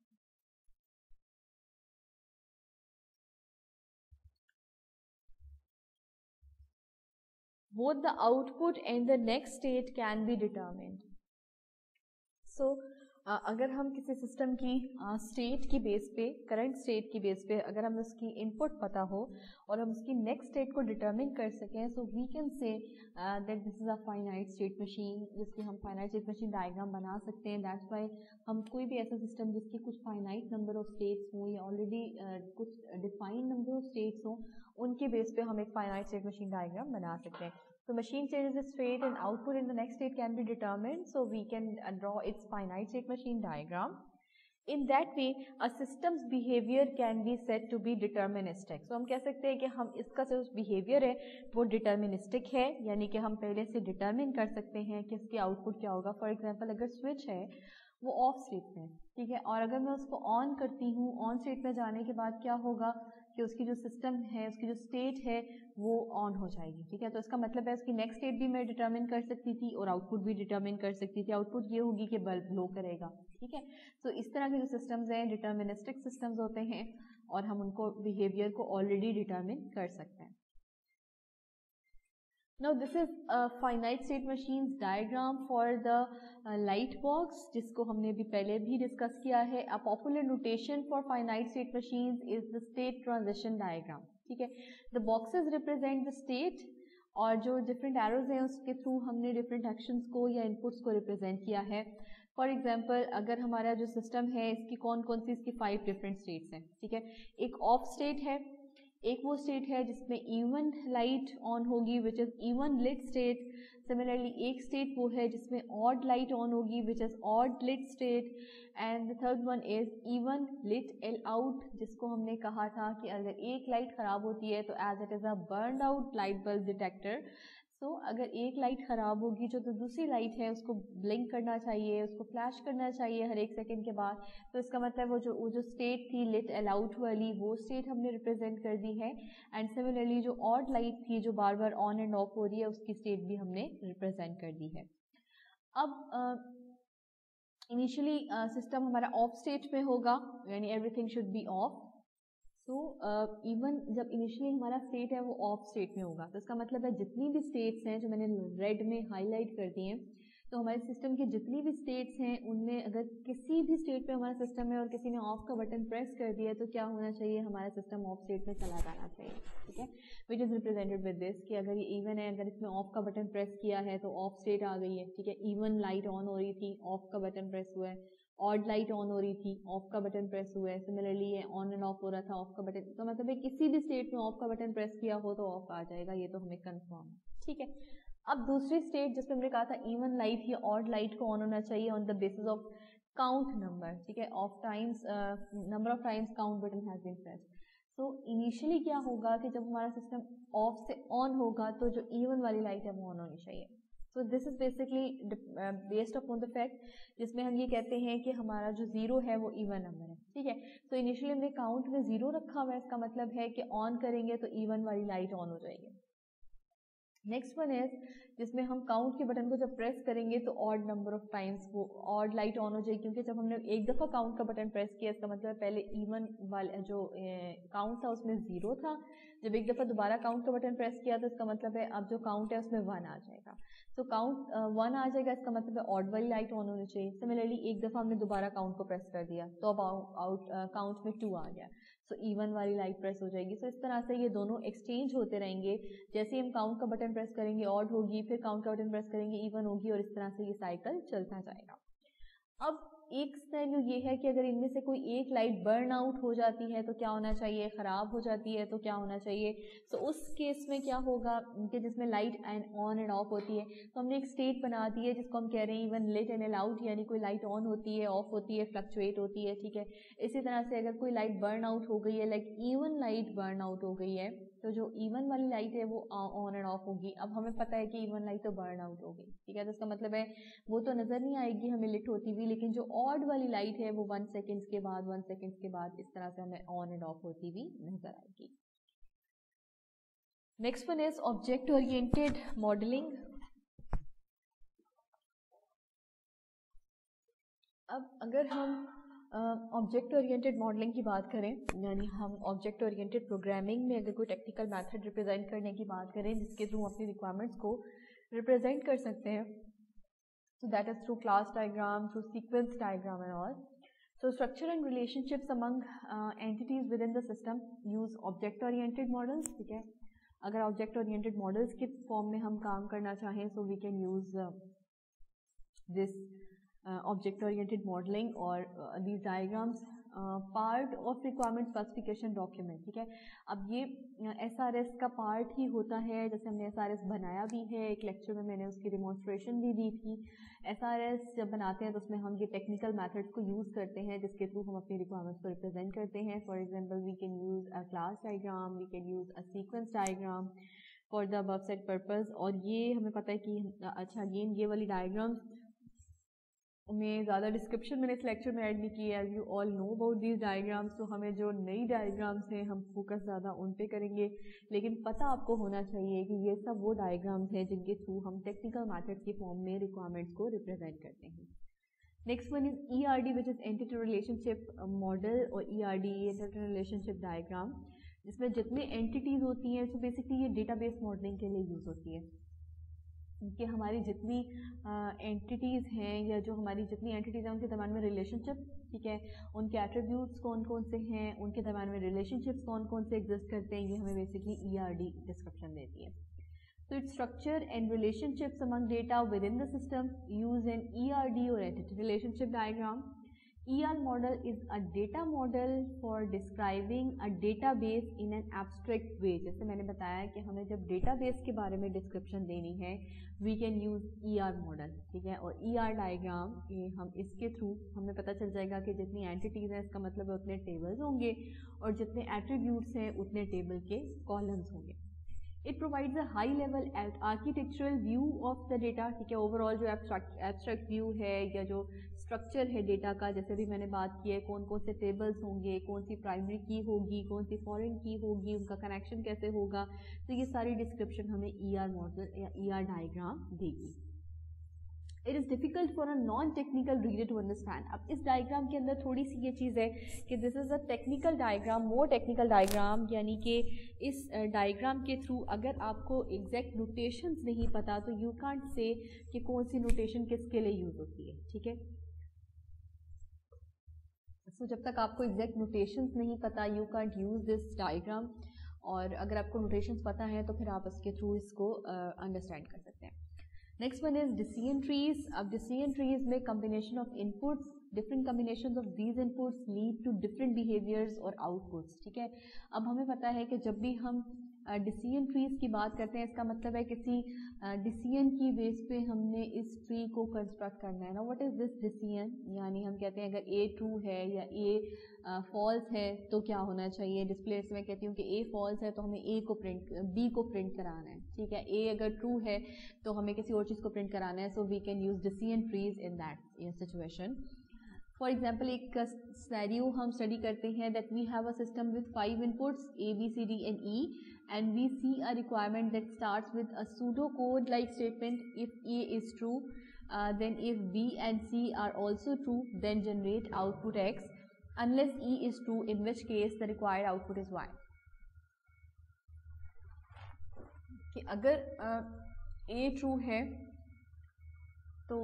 Both the output and the next state can be determined. So اگر ہم کسی سسٹم کی اسٹیٹ کی بیس پہ کرنٹ اسٹیٹ کی بیس پہ اگر ہمیں اس کی ان پٹ پتہ ہو اور ہم اس کی نیکسٹ اسٹیٹ کو ڈٹرمن کر سکیں so we can say that this is a finite state machine جس کی ہم فائنائٹ اسٹیٹ مشین ڈائیگرام بنا سکتے ہیں. دیٹس وائی ہم کوئی بھی ایسا سسٹم جس کی کچھ فائنائٹ نمبر آف اسٹیٹس ہوں یا آلریڈی کچھ ڈیفائن نمبر آف اسٹیٹس ہوں ان کے بیس پہ ہم ایک فائنائٹ اسٹیٹ مشین ڈائیگرام بنا سکتے ہیں. So machine changes its state and output in the next state can be determined. So we can uh, draw its finite state machine diagram. In that way, a system's behavior can be said to be deterministic. So ہم کہہ سکتے ہیں کہ ہم اس کا جو behavior ہے وہ deterministic ہے یعنی کہ ہم پہلے سے determine کر سکتے ہیں کہ اس کی output کیا ہوگا. For example اگر switch ہے وہ آف اسٹیٹ میں ٹھیک ہے اور اگر میں اس کو آن کرتی ہوں آن اسٹیٹ میں جانے کے بعد کیا ہوگا کہ اس کی جو سسٹم ہے اس کی جو اسٹیٹ ہے وہ آن ہو جائے گی ٹھیک ہے. تو اس کا مطلب ہے اس کی نیکسٹ اسٹیٹ بھی میں ڈٹرمن کر سکتی تھی اور آؤٹ پٹ بھی ڈٹرمن کر سکتی تھی. آؤٹ پٹ یہ ہوگی کہ بلب گلو کرے گا ٹھیک ہے. تو اس طرح کے جو سسٹمز ہیں ڈٹرمنسٹک سسٹمز ہوتے ہیں اور ہم ان کو بیہیویئر کو آلریڈی ڈٹرمن کر سکتے ہیں. Now this is a finite state machines diagram for the uh, light box جس کو ہم نے بھی پہلے بھی ڈسکس کیا ہے. A popular notation for finite state machines is the state transition diagram ٹھیک ہے. The boxes represent the state اور جو different arrows ہیں اس کے through ہم نے different actions کو یا inputs کو represent کیا ہے. For example اگر ہمارا جو system ہے اس کی کون کون سی اس کی five different states ہیں ٹھیک ہے. ایک off state ہے ایک وہ اسٹیٹ ہے جس میں ایون لائٹ آن ہوگی which is even lit state. Similarly ایک اسٹیٹ وہ ہے جس میں آڈ لائٹ آن ہوگی which is odd lit state. And the third one is even lit L out جس کو ہم نے کہا تھا کہ اگر ایک لائٹ خراب ہوتی ہے تو as it is a burned out light bulb detector. So so, اگر ایک لائٹ خراب ہوگی جو تو دوسری لائٹ ہے اس کو بلنک کرنا چاہیے اس کو فلیش کرنا چاہیے ہر ایک سیکنڈ کے بعد. تو اس کا مطلب وہ جو وہ جو اسٹیٹ تھی لٹ الاؤٹ والی وہ اسٹیٹ ہم نے ریپرزینٹ کر دی ہے. اینڈ سملرلی جو آڈ لائٹ تھی جو بار بار آن اینڈ آف ہو رہی ہے اس کی اسٹیٹ بھی ہم نے ریپرزینٹ کر دی ہے. اب انیشلی سسٹم ہمارا آف اسٹیٹ میں ہوگا یعنی everything should be off. تو ایون جب انیشلی ہمارا اسٹیٹ ہے وہ آف اسٹیٹ میں ہوگا تو اس کا مطلب ہے جتنی بھی اسٹیٹس ہیں جو میں نے ریڈ میں ہائی لائٹ کر دی ہیں تو ہمارے سسٹم کی جتنی بھی اسٹیٹس ہیں ان میں اگر کسی بھی اسٹیٹ پہ ہمارا سسٹم ہے اور کسی نے آف کا بٹن پریس کر دیا تو کیا ہونا چاہیے ہمارا سسٹم آف اسٹیٹ میں چلا جانا چاہیے ٹھیک ہے. وچ از ریپرزینٹیڈ ود دس کہ اگر یہ ایون ہے اگر اس میں آف کا بٹن پریس کیا ہے تو آف اسٹیٹ آ گئی ہے ٹھیک ہے. ایون لائٹ آن ہو رہی تھی آف کا بٹن پریس ہوا ہے. آڈ لائٹ آن ہو رہی تھی آف کا بٹن پریس ہوا ہے. سملرلی یہ آن اینڈ آف ہو رہا تھا آف کا بٹن تو مطلب ہے کسی بھی اسٹیٹ میں آف کا بٹن پریس کیا ہو تو آف آ جائے گا. یہ تو ہمیں کنفرم ہے ٹھیک ہے. اب دوسری اسٹیٹ جس میں ہم نے کہا تھا ایون لائٹ یا آڈ لائٹ کو آن ہونا چاہیے on the basis of count number ٹھیک ہے. Of times number of times count button has been pressed. تو انیشلی کیا ہوگا کہ جب ہمارا سسٹم آف سے آن ہوگا تو جو ایون والی لائٹ ہے وہ آن ہونی چاہیے. So this is basically uh, based upon the fact جس میں ہم یہ کہتے ہیں کہ ہمارا جو زیرو ہے وہ ایون نمبر ہے ٹھیک ہے. تو انیشلی ہم نے کاؤنٹ میں زیرو رکھا ہوا ہے اس کا مطلب ہے کہ آن کریں گے تو ایون والی لائٹ آن ہو جائے گی. نیکسٹ ون از جس میں ہم کاؤنٹ کے بٹن کو جب پریس کریں گے تو آڈ نمبر آف ٹائمس وہ آڈ لائٹ آن ہو جائے گی کیونکہ جب ہم نے ایک دفعہ کاؤنٹ کا بٹن پریس کیا اس کا مطلب پہلے ایون والے جو کاؤنٹ تھا اس میں زیرو تھا. جب ایک دفعہ دوبارہ کاؤنٹ کا بٹن پریس کیا تو اس کا مطلب ہے اب جو کاؤنٹ ہے اس میں ون آ جائے گا. تو کاؤنٹ ون آ جائے گا اس کا مطلب ہے آڈ والی لائٹ آن ہونی چاہیے. سملرلی ایک دفعہ ہم نے دوبارہ کاؤنٹ کو پریس کر دیا تو اب آؤٹ کاؤنٹ میں ٹو آ گیا سو ایون والی لائٹ پریس ہو جائے گی. سو اس طرح سے یہ دونوں ایکسچینج ہوتے رہیں گے. جیسے ہی ہم کاؤنٹ کا بٹن پریس کریں گے آڈ ہوگی پھر کاؤنٹ کا بٹن پریس کریں گے ایون ہوگی اور اس طرح سے یہ سائیکل چلتا جائے گا. اب ایک سینیریو یہ ہے کہ اگر ان میں سے کوئی ایک لائٹ برن آؤٹ ہو جاتی ہے تو کیا ہونا چاہیے خراب ہو جاتی ہے تو کیا ہونا چاہیے. تو اس کیس میں کیا ہوگا کہ جس میں light and on and off ہوتی ہے تو ہم نے ایک اسٹیٹ بنا دی ہے جس کو ہم کہہ رہے ہیں ایون لٹ اینڈ الاؤٹ یعنی کوئی لائٹ آن ہوتی ہے آف ہوتی ہے فلکچویٹ ہوتی ہے ٹھیک ہے. اسی طرح سے اگر کوئی لائٹ برن آؤٹ ہو گئی ہے like even light burn out ہو گئی ہے تو جو ایون والی لائٹ ہے وہ آن اینڈ آف ہوگی. اب ہمیں پتہ ہے کہ ایون لائٹ تو برن آؤٹ ہو گئی ٹھیک ہے. تو اس کا مطلب ہے وہ تو نظر نہیں آئے گی ہمیں لٹ ہوتی ہوئی لیکن جو آڈ والی لائٹ ہے وہ ون سیکنڈس کے بعد ون سیکنڈس کے بعد اس طرح سے ہمیں آن اینڈ آف ہوتی ہوئی نظر آئے گی. Next one is object oriented modelling. اب اگر ہم آبجیکٹ اورینٹیڈ ماڈلنگ کی بات کریں یعنی ہم آبجیکٹ اورینٹیڈ پروگرامنگ میں اگر کوئی ٹیکنیکل میتھڈ ریپرزینٹ کرنے کی بات کریں جس کے تھرو اپنی ریکوائرمنٹس کو ریپرزینٹ کر سکتے ہیں So that is through class diagram, through sequence diagram and all. So structure and relationships among uh, entities within the system use object oriented models. ठीक है, अगर object oriented models के form में हम काम करना चाहें, so we can use uh, this uh, object oriented modeling or uh, these diagrams uh, part of requirement specification document. ठीक है, अब ये S R S का part ही होता है. जैसे हमने S R S बनाया भी है, एक lecture में मैंने उसकी demonstration भी दी थी. S R S जब बनाते हैं तो उसमें हम ये technical methods को use करते हैं जिसके थ्रू हम अपनी requirements को represent करते हैं. For example, we can use a class diagram, we can use a sequence diagram for the above said purpose. और ये हमें पता है कि अच्छा again ये वाली diagrams में ज़्यादा डिस्क्रिप्शन मैंने इस लेक्चर में ऐड नहीं की है. You all know about these diagrams. तो हमें जो नई डायग्राम्स हैं हम फोकस ज़्यादा उन पे करेंगे, लेकिन पता आपको होना चाहिए कि ये सब वो डायग्राम्स हैं जिनके थ्रू हम टेक्निकल मैथड की फॉर्म में रिक्वायरमेंट्स को रिप्रेजेंट करते हैं. Next one is E R D which is entity relationship model, और E R D entity relationship diagram, जिसमें जितनी एंटिटीज़ होती हैं तो बेसिकली ये डेटाबेस मॉडलिंग के लिए यूज़ होती है. कि हमारी जितनी एंटिटीज़ uh, हैं या जो हमारी जितनी एंटिटीज़ हैं उनके दरम्यान में रिलेशनशिप, ठीक है, उनके एट्रीब्यूट्स कौन कौन से हैं, उनके दरम्यान में रिलेशनशिप्स कौन कौन से एग्जिस्ट करते हैं, ये हमें basically E R D description देती है. So its structure and relationships among data within the system use an E R D or entity relationship diagram. E R model is a data model for describing a database in an abstract way. जैसे मैंने बताया कि हमें जब database के बारे में description देनी है, we can use E R model, ठीक है, और E R diagram हम इसके थ्रू हमें पता चल जाएगा कि जितनी entities हैं इसका मतलब है उतने tables होंगे और जितने attributes हैं उतने table के columns होंगे. It provides a high level architectural view of the data, ठीक है, overall जो abstract abstract view है या जो structure है data का, जैसे भी मैंने बात की है, कौन कौन से tables होंगे, कौन सी primary key होगी, कौन सी foreign key होगी, उनका connection कैसे होगा, तो ये सारी description हमें E R model या E R diagram देगी. It is difficult for a non-technical reader to understand. अब इस डायग्राम के अंदर थोड़ी सी ये चीज़ है कि this is a technical diagram, more technical diagram, यानी कि इस डायग्राम के थ्रू अगर आपको एग्जैक्ट नोटेशंस नहीं पता तो यू कांट से कि कौन सी नोटेशन किसके लिए यूज़ होती है, ठीक है. सो so, जब तक आपको एग्जैक्ट नोटेशंस नहीं पता you can't use this diagram, और अगर आपको नोटेशंस पता है तो फिर आप इसके थ्रू इसको अंडरस्टैंड uh, कर सकते हैं. Next one is decision trees. अब decision trees में combination of inputs, different combinations of these inputs lead to different behaviors और outputs, ठीक है. अब हमें पता है कि जब भी हम डिसीजन uh, ट्रीज की बात करते हैं इसका मतलब है किसी डिसीजन uh, की बेस पे हमने इस ट्री को कंस्ट्रक्ट करना है ना. व्हाट इज दिस डिसीजन, यानी हम कहते हैं अगर ए ट्रू है या ए फॉल्स uh, है तो क्या होना चाहिए. डिस्प्ले से मैं कहती हूँ कि ए फॉल्स है तो हमें ए को प्रिंट बी को प्रिंट कराना है, ठीक है. ए अगर ट्रू है तो हमें किसी और चीज़ को प्रिंट कराना है. So we can use decision trees in that situation. For example एक सिनेरियो हम स्टडी करते हैं that we have a system with five inputs A B C D and E, and we see a requirement that starts with a pseudo code like statement. If A is true, uh, then if B and C are also true, then generate output X, unless E is true, in which case the required output is Y. कि अगर uh, A true है तो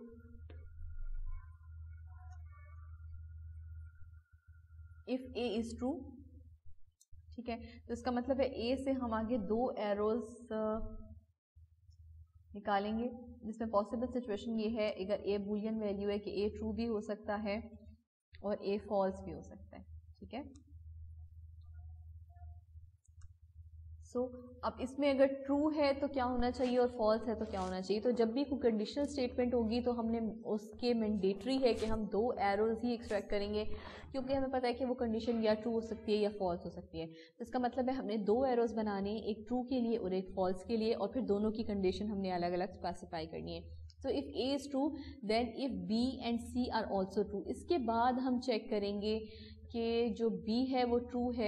if A is true, ठीक है, तो इसका मतलब है ए से हम आगे दो एरोज निकालेंगे जिसमें पॉसिबल सिचुएशन ये है अगर ए बूलियन वैल्यू है कि ए ट्रू भी हो सकता है और ए फॉल्स भी हो सकता है, ठीक है. सो so, अब इसमें अगर ट्रू है तो क्या होना चाहिए और फॉल्स है तो क्या होना चाहिए. तो जब भी कोई कंडीशनल स्टेटमेंट होगी तो हमने उसके मैंडेटरी है कि हम दो एरोज ही एक्सट्रैक्ट करेंगे, क्योंकि हमें पता है कि वो कंडीशन या ट्रू हो सकती है या फॉल्स हो सकती है. तो इसका मतलब है हमने दो एरोज बनाने, एक ट्रू के लिए और एक फॉल्स के लिए, और फिर दोनों की कंडीशन हमने अलग अलग स्पेसिफाई करनी है. So if A is true then if B and C are also true. इसके बाद हम चेक करेंगे कि जो बी है वो ट्रू है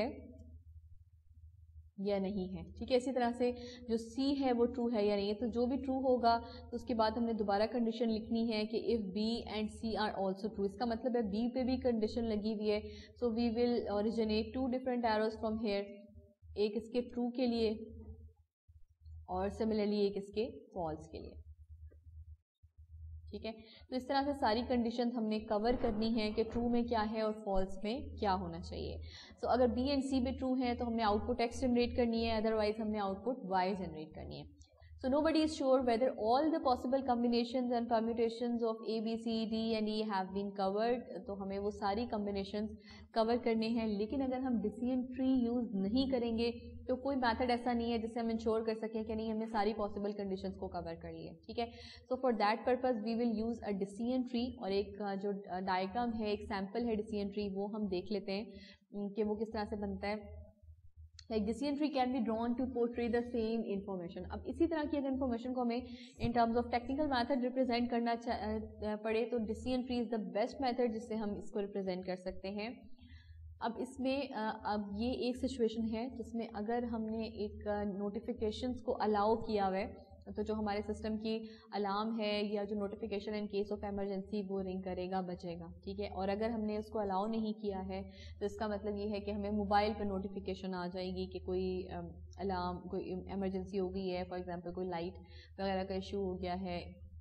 या नहीं है, ठीक है. इसी तरह से जो C है वो ट्रू है या नहीं है. तो जो भी ट्रू होगा तो उसके बाद हमने दोबारा कंडीशन लिखनी है कि if B and C are also true. इसका मतलब है B पे भी कंडीशन लगी हुई है. So we will originate two different arrows from here, एक इसके ट्रू के लिए और सिमिलरली एक इसके फॉल्स के लिए, ٹھیک ہے. تو اس طرح سے ساری کنڈیشنز ہم نے کور کرنی ہے کہ ٹرو میں کیا ہے اور فالس میں کیا ہونا چاہیے. سو so, اگر بی اینڈ سی بھی ٹرو ہیں تو ہم نے آؤٹ پٹ ایکس جنریٹ کرنی ہے, ادروائز ہم نے آؤٹ پٹ وائی جنریٹ کرنی ہے. So nobody is sure whether all the possible combinations and permutations of A, B, C, D and E have been covered. تو ہمیں وہ ساری combinations cover کرنے ہیں, لیکن اگر ہم decision tree use نہیں کریں گے تو کوئی میتھڈ ایسا نہیں ہے جس سے ہم انشور کر سکیں کہ نہیں ہم نے ساری possible conditions کو cover کر لی ہے. ٹھیک ہے. So for that purpose we will use a decision tree, اور ایک جو diagram ہے, ایک sample ہے decision tree, وہ ہم دیکھ لیتے ہیں کہ وہ کس طرح سے بنتا ہے. Like decision tree can be drawn to portray the same information. اب اسی طرح کی اگر انفارمیشن کو ہمیں in terms of technical method represent کرنا پڑے تو decision tree is the best method جس سے ہم اس کو represent کر سکتے ہیں. اب اس میں اب یہ ایک سچویشن ہے جس میں اگر ہم نے ایک نوٹیفیکیشنز کو الاؤ کیا ہوا ہے تو جو ہمارے سسٹم کی الارم ہے یا جو notification in case of emergency وہ رنگ کرے گا, بچے گا. ٹھیک ہے. اور اگر ہم نے اس کو الاؤ نہیں کیا ہے تو اس کا مطلب یہ ہے کہ ہمیں موبائل پہ نوٹیفیکیشن آ جائے گی کہ کوئی الارم, کوئی ایمرجنسی ہو گئی ہے, فار ایگزامپل کوئی لائٹ وغیرہ کا ایشو ہو گیا ہے,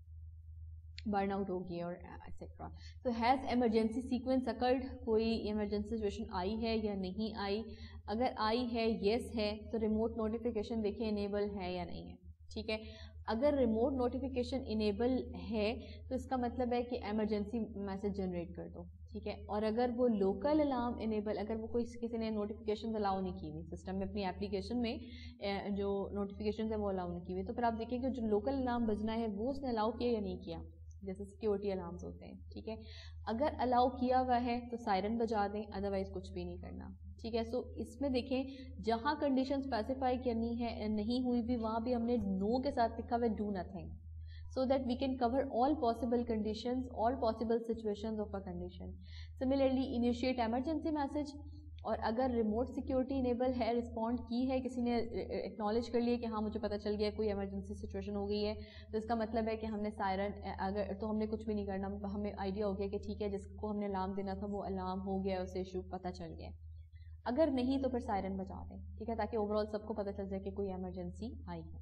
برن آؤٹ ہو گئی اور ایٹسیٹرا. تو ہیز ایمرجنسی سیکوینس اکرڈ, کوئی ایمرجنسی سچویشن آئی ہے یا نہیں آئی. اگر آئی ہے, یس ہے, تو ریموٹ نوٹیفیکیشن دیکھیں انیبل ہے یا نہیں ہے. ٹھیک ہے. اگر ریموٹ نوٹیفیکیشن انیبل ہے تو اس کا مطلب ہے کہ ایمرجنسی میسج جنریٹ کر دو. ٹھیک ہے. اور اگر وہ لوکل الارم انیبل, اگر وہ کوئی کسی نے نوٹیفیکیشن الاؤ نہیں کی ہوئی سسٹم میں, اپنی اپلیکیشن میں جو نوٹیفیکیشن ہے وہ الاؤ نہیں کی ہوئی, تو پھر آپ دیکھیں کہ جو لوکل الارم بجنا ہے وہ اس نے الاؤ کیا یا نہیں کیا, جیسے سیکیورٹی الارمز ہوتے ہیں. ٹھیک ہے. اگر الاؤ کیا ہوا ہے تو سائرن بجا دیں, ادروائز کچھ بھی نہیں کرنا. ٹھیک ہے. سو اس میں دیکھیں جہاں کنڈیشن اسپیسیفائی کرنی ہے نہیں ہوئی بھی وہاں بھی ہم نے نو کے ساتھ لکھا ہوا do nothing, so that we can cover all possible conditions, all possible situations of a condition. Similarly initiate emergency message, اور اگر ریموٹ سیکیورٹی انیبل ہے, رسپونڈ کی ہے, کسی نے ایکنالج کر لیا کہ ہاں مجھے پتہ چل گیا کوئی ایمرجنسی سچویشن ہو گئی ہے, تو اس کا مطلب ہے کہ ہم نے سائرن, اگر تو ہم نے کچھ بھی نہیں کرنا, ہمیں آئیڈیا ہو گیا کہ ٹھیک ہے جس کو ہم نے الارم دینا تھا وہ الارم ہو گیا, اسے ایشو پتہ چل گیا. اگر نہیں تو پھر سائرن بجا دیں. ٹھیک ہے. تاکہ اوور آل سب کو پتہ چل جائے کہ کوئی ایمرجنسی آئی ہے.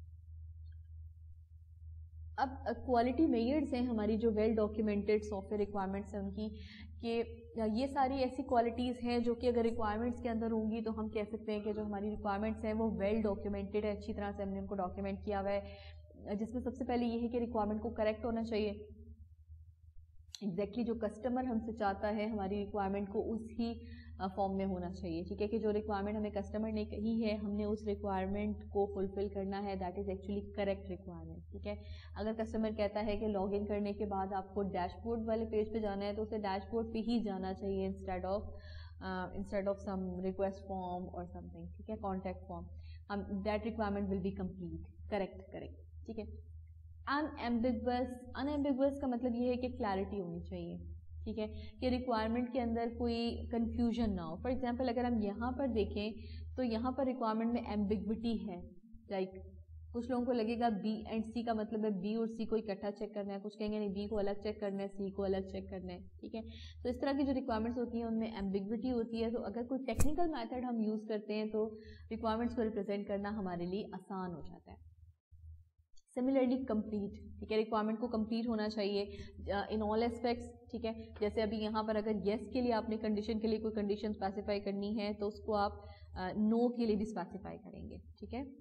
اب کوالٹی میئرز ہیں ہماری جو well documented software requirements ہیں ان کی, کہ یہ ساری ایسی کوالٹیز ہیں جو کہ اگر ریکوائرمنٹس کے اندر ہوں گی تو ہم کہہ سکتے ہیں کہ جو ہماری ریکوائرمنٹس ہیں وہ ویل ڈاکیومنٹڈ ہے, اچھی طرح سے ہم نے ان کو ڈاکیومنٹ کیا ہوا ہے. جس میں سب سے پہلے یہ ہے کہ ریکوائرمنٹ کو کریکٹ ہونا چاہیے, ایگزیکٹلی جو کسٹمر ہم سے چاہتا ہے ہماری ریکوائرمنٹ کو اس ہی فارم میں ہونا چاہیے. ٹھیک ہے. کہ جو ریکوائرمنٹ ہمیں کسٹمر نے کہی ہے ہم نے اس ریکوائرمنٹ کو فلفل کرنا ہے, that is actually correct requirement. ٹھیک ہے. اگر کسٹمر کہتا ہے کہ لاگ ان کرنے کے بعد آپ کو ڈیش بورڈ والے پیج پہ جانا ہے تو اسے ڈیش بورڈ پہ ہی جانا چاہیے instead of instead of some request form اور سم تھنگ. ٹھیک ہے. کانٹیکٹ فارم, ہم that requirement will be complete, correct correct. ٹھیک ہے. انایمبیگوس, انایمبیگوس کا مطلب یہ ہے کہ کلیئرٹی ہونی چاہیے. ٹھیک ہے. کہ ریکوائرمنٹ کے اندر کوئی کنفیوژن نہ ہو. فار ایگزامپل اگر ہم یہاں پر دیکھیں تو یہاں پر ریکوائرمنٹ میں ایمبیگوٹی ہے. لائک کچھ لوگوں کو لگے گا بی اینڈ سی کا مطلب ہے بی اور سی کو اکٹھا چیک کرنا ہے, کچھ کہیں گے نہیں بی کو الگ چیک کرنا ہے, سی کو الگ چیک کرنا ہے. ٹھیک ہے. تو اس طرح کی جو ریکوائرمنٹس ہوتی ہیں ان میں ایمبیگوٹی ہوتی ہے. تو اگر کوئی ٹیکنیکل میتھڈ ہم یوز کرتے ہیں تو ریکوائرمنٹس کو ریپرزینٹ کرنا ہمارے لیے آسان ہو جاتا ہے. Similarly complete. ٹھیک ہے. ریکوائرمنٹ کو کمپلیٹ ہونا چاہیے ان آل اسپیکٹس. ٹھیک ہے. جیسے ابھی یہاں پر اگر یس کے لیے آپ نے کنڈیشن کے لیے کوئی کنڈیشن اسپیسیفائی کرنی ہے تو اس کو آپ نو کے لیے بھی اسپیسیفائی کریں گے. ٹھیک ہے.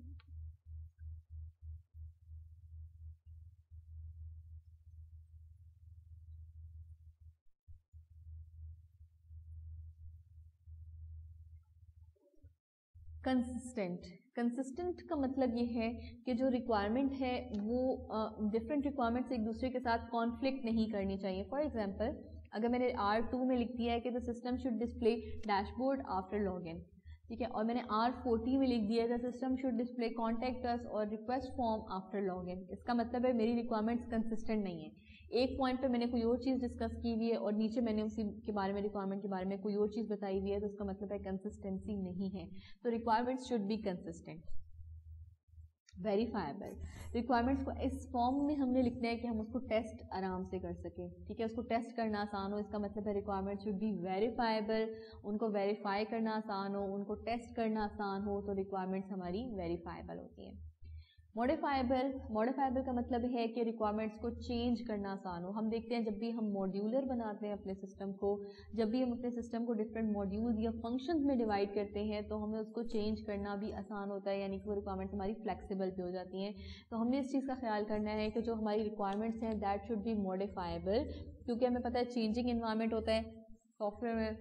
کنسسٹنٹ. کنسسٹنٹ کا مطلب یہ ہے کہ جو ریکوائرمنٹ ہے وہ ڈفرینٹ ریکوائرمنٹس ایک دوسرے کے ساتھ کانفلکٹ نہیں کرنی چاہیے. فار ایگزامپل اگر میں نے آر ٹو میں لکھ دیا ہے کہ the system should display dashboard after log in, ٹھیک ہے, اور میں نے آر فورٹی میں لکھ دیا ہے the system should display contact us اور request form after log in, اس کا مطلب ہے میری ریکوائرمنٹس کنسسٹنٹ نہیں ہے. ایک پوائنٹ پہ میں نے کوئی اور چیز ڈسکس کی ہوئی ہے اور نیچے میں نے اسی کے بارے میں ریکوائرمنٹ کے بارے میں کوئی اور چیز بتائی ہوئی ہے, تو اس کا مطلب ہے کنسسٹنسی نہیں ہے. تو requirements should be consistent. Verifiable. Requirements کو اس فارم میں ہم نے لکھنا ہے کہ ہم اس کو ٹیسٹ آرام سے کر سکیں. ٹھیک ہے. اس کو ٹیسٹ کرنا آسان ہو, اس کا مطلب ہے ریکوائرمنٹ شوڈ بی ویریفائبل, ان کو ویریفائی کرنا آسان ہو, ان کو ٹیسٹ کرنا آسان ہو, تو ریکوائرمنٹس ہماری ویریفائبل ہوتی ہیں. मॉडिफाइबल, मॉडिफाइबल का मतलब है कि रिक्वायरमेंट्स को चेंज करना आसान हो. हम देखते हैं जब भी हम मॉड्यूलर बनाते हैं अपने सिस्टम को, जब भी हम अपने सिस्टम को डिफरेंट मॉड्यूल्स या फंक्शंस में डिवाइड करते हैं तो हमें उसको चेंज करना भी आसान होता है, यानी कि वो रिक्वायरमेंट्स हमारी फ्लेक्सिबल भी हो जाती हैं. तो हमने इस चीज़ का ख्याल करना है कि जो हमारी रिक्वायरमेंट्स हैं दैट शुड बी मॉडिफाइबल, क्योंकि हमें पता है चेंजिंग इन्वायरमेंट होता है सॉफ्टवेयर में.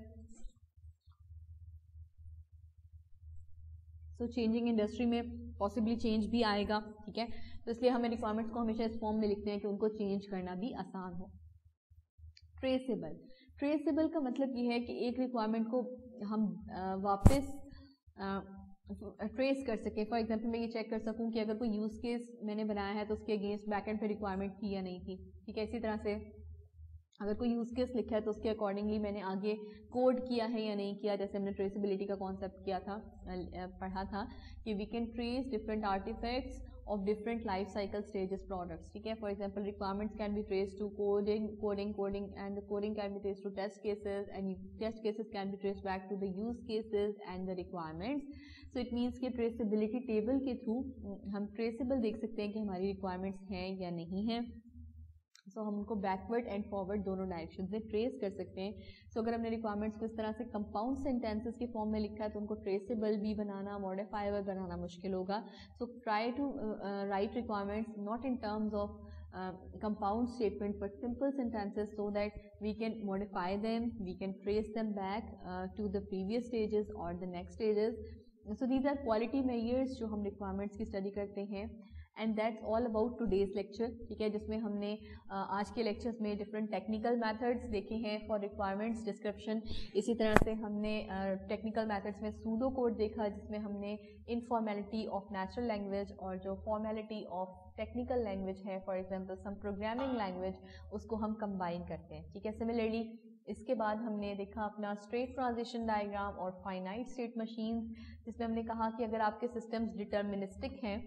सो चेंजिंग इंडस्ट्री में पॉसिबली चेंज भी आएगा, ठीक है. तो इसलिए हमें रिक्वायरमेंट्स को हमेशा इस फॉर्म में लिखते हैं कि उनको चेंज करना भी आसान हो. ट्रेसेबल, ट्रेसेबल का मतलब ये है कि एक रिक्वायरमेंट को हम वापस ट्रेस कर सकें. फॉर एग्जांपल मैं ये चेक कर सकूं कि अगर कोई यूज़ केस मैंने बनाया है तो उसके अगेंस्ट बैकएंड पे रिक्वायरमेंट थी या नहीं थी, ठीक है. इसी तरह से अगर कोई यूज़ केस लिखा है तो उसके अकॉर्डिंगली मैंने आगे कोड किया है या नहीं किया. जैसे हमने ट्रेसेबिलिटी का कॉन्सेप्ट किया था, पढ़ा था कि we can trace different artifacts of different life cycle stages products, ठीक है. For example, requirements can be traced to coding, coding, coding, and the coding can be traced to test cases, and test cases can be traced back to the use cases and the requirements. So it means कि traceability table के through हम traceable देख सकते हैं कि हमारी requirements हैं या नहीं हैं. सो so, हम उनको बैकवर्ड एंड फॉरवर्ड दोनों डायरेक्शन से ट्रेस कर सकते हैं. सो so, अगर हमने रिक्वायरमेंट्स को इस तरह से कंपाउंड सेंटेंसेस के फॉर्म में लिखा है तो उनको ट्रेसेबल भी बनाना, मॉडिफाइबल बनाना मुश्किल होगा. So try to write requirements not in terms of compound statement but simple sentences so that we can modify them, we can trace them back uh, to the previous stages or the next stages. So these are quality measures जो हम requirements की study करते हैं. And that's all about today's lecture, ठीक है, जिसमें हमने आज के लेक्चर्स में डिफरेंट टेक्निकल मेथड्स देखे हैं फॉर रिक्वायरमेंट्स डिस्क्रिप्शन. इसी तरह से हमने टेक्निकल uh, मेथड्स में सूडो कोड देखा जिसमें हमने इनफॉर्मेलिटी ऑफ नेचुरल लैंग्वेज और जो फॉर्मेलिटी ऑफ टेक्निकल लैंग्वेज है, for example some programming language, उसको हम कंबाइन करते हैं, ठीक है. सिमिलरली इसके बाद हमने देखा अपना स्ट्रेट ट्रांजिशन डायग्राम और फाइनाइट स्टेट मशीन्स, जिसमें हमने कहा कि अगर आपके सिस्टम्स डिटर्मिनिस्टिक हैं,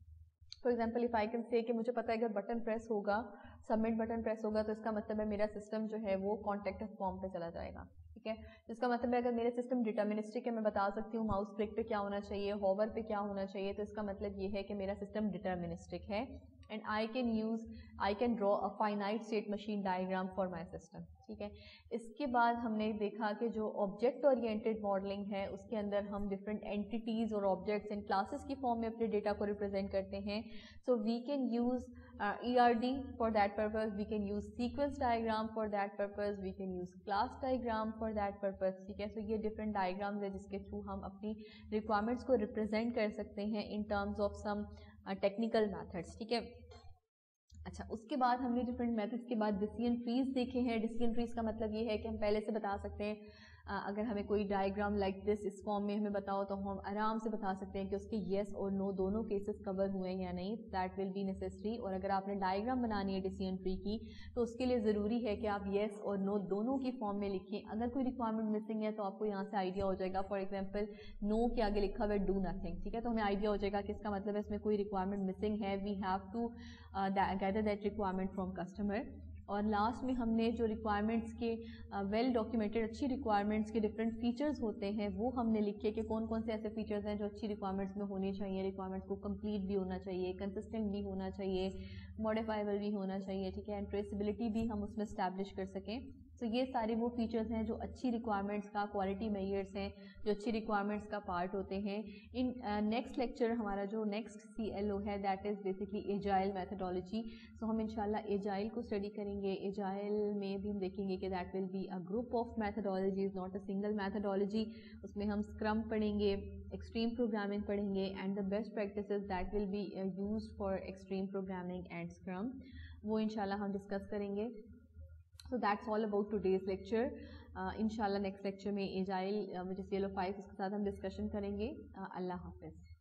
for example if I can say कि मुझे पता है अगर बटन प्रेस होगा, सबमिट बटन प्रेस होगा तो इसका मतलब है मेरा सिस्टम जो है वो कॉन्टेक्ट फॉर्म पे चला जाएगा, ठीक है. इसका मतलब है अगर मेरे सिस्टम डिटर्मिनिस्टिक है, मैं बता सकती हूँ माउस क्लिक पे क्या होना चाहिए, हॉवर पे क्या होना चाहिए, तो इसका मतलब ये है कि मेरा सिस्टम डिटर्मिनिस्टिक है. And I can use I can draw a finite state machine diagram for my system, ठीक है. इसके बाद हमने देखा कि जो ऑब्जेक्ट ओरिएंटेड मॉडलिंग है उसके अंदर हम डिफरेंट एंटिटीज और ऑब्जेक्ट्स एंड क्लासेस की फॉर्म में अपने डेटा को रिप्रेजेंट करते हैं. So we can use E R D for that purpose, we can use sequence diagram for that purpose, we can use class diagram for that purpose, ठीक है. सो ये different diagrams है जिसके थ्रू हम अपनी रिक्वायरमेंट्स को रिप्रेजेंट कर सकते हैं in terms of some technical methods, ठीक है. अच्छा, उसके बाद हमने डिफरेंट मेथड्स के बाद डिसीजन ट्रीज देखे हैं. डिसीजन ट्रीज का मतलब ये है कि हम पहले से बता सकते हैं, अगर हमें कोई डायग्राम लाइक दिस इस फॉर्म में हमें बताओ तो हम आराम से बता सकते हैं कि उसके येस और नो दोनों केसेस कवर हुए हैं या नहीं. That will be necessary. और अगर आपने डायग्राम बनानी है डिसीजन ट्री की तो उसके लिए ज़रूरी है कि आप येस और नो दोनों की फॉर्म में लिखें. अगर कोई रिक्वायरमेंट मिसिंग है तो आपको यहाँ से आइडिया हो जाएगा. फॉर एग्जाम्पल नो के आगे लिखा हुआ है डू नथिंग, ठीक है, तो हमें आइडिया हो जाएगा कि इसका मतलब है इसमें कोई रिक्वायरमेंट मिसिंग है. We have to gather that requirement from customer. और लास्ट में हमने जो रिक्वायरमेंट्स के वेल डॉक्यूमेंटेड अच्छी रिक्वायरमेंट्स के डिफरेंट फीचर्स होते हैं वो हमने लिखे कि कौन कौन से ऐसे फीचर्स हैं जो अच्छी रिक्वायरमेंट्स में होने चाहिए. रिक्वायरमेंट्स को कंप्लीट भी होना चाहिए, कंसिस्टेंट भी होना चाहिए, मॉडिफाइबल भी होना चाहिए, ठीक है, एंड ट्रेसेबिलिटी भी हम उसमें स्टैब्लिश कर सकें. तो ये सारे वो फीचर्स हैं जो अच्छी रिक्वायरमेंट्स का क्वालिटी मेजर्स हैं, जो अच्छी रिक्वायरमेंट्स का पार्ट होते हैं. इन नेक्स्ट लेक्चर हमारा जो नेक्स्ट सी एल ओ है that is basically agile methodology. So हम इंशाल्लाह एजाइल को स्टडी करेंगे. एजाइल में भी हम देखेंगे कि that will be a group of methodologies, not a single methodology. उसमें हम स्क्रम पढ़ेंगे, एक्सट्रीम प्रोग्रामिंग पढ़ेंगे and the best practices that will be used for extreme programming and scrum, वो इंशाल्लाह हम डिस्कस करेंगे. So that's all about today's lecture. uh, इंशाल्लाह next lecture में agile which is yellow five उसके साथ हम डिस्कशन करेंगे. अल्लाह हाफिज़.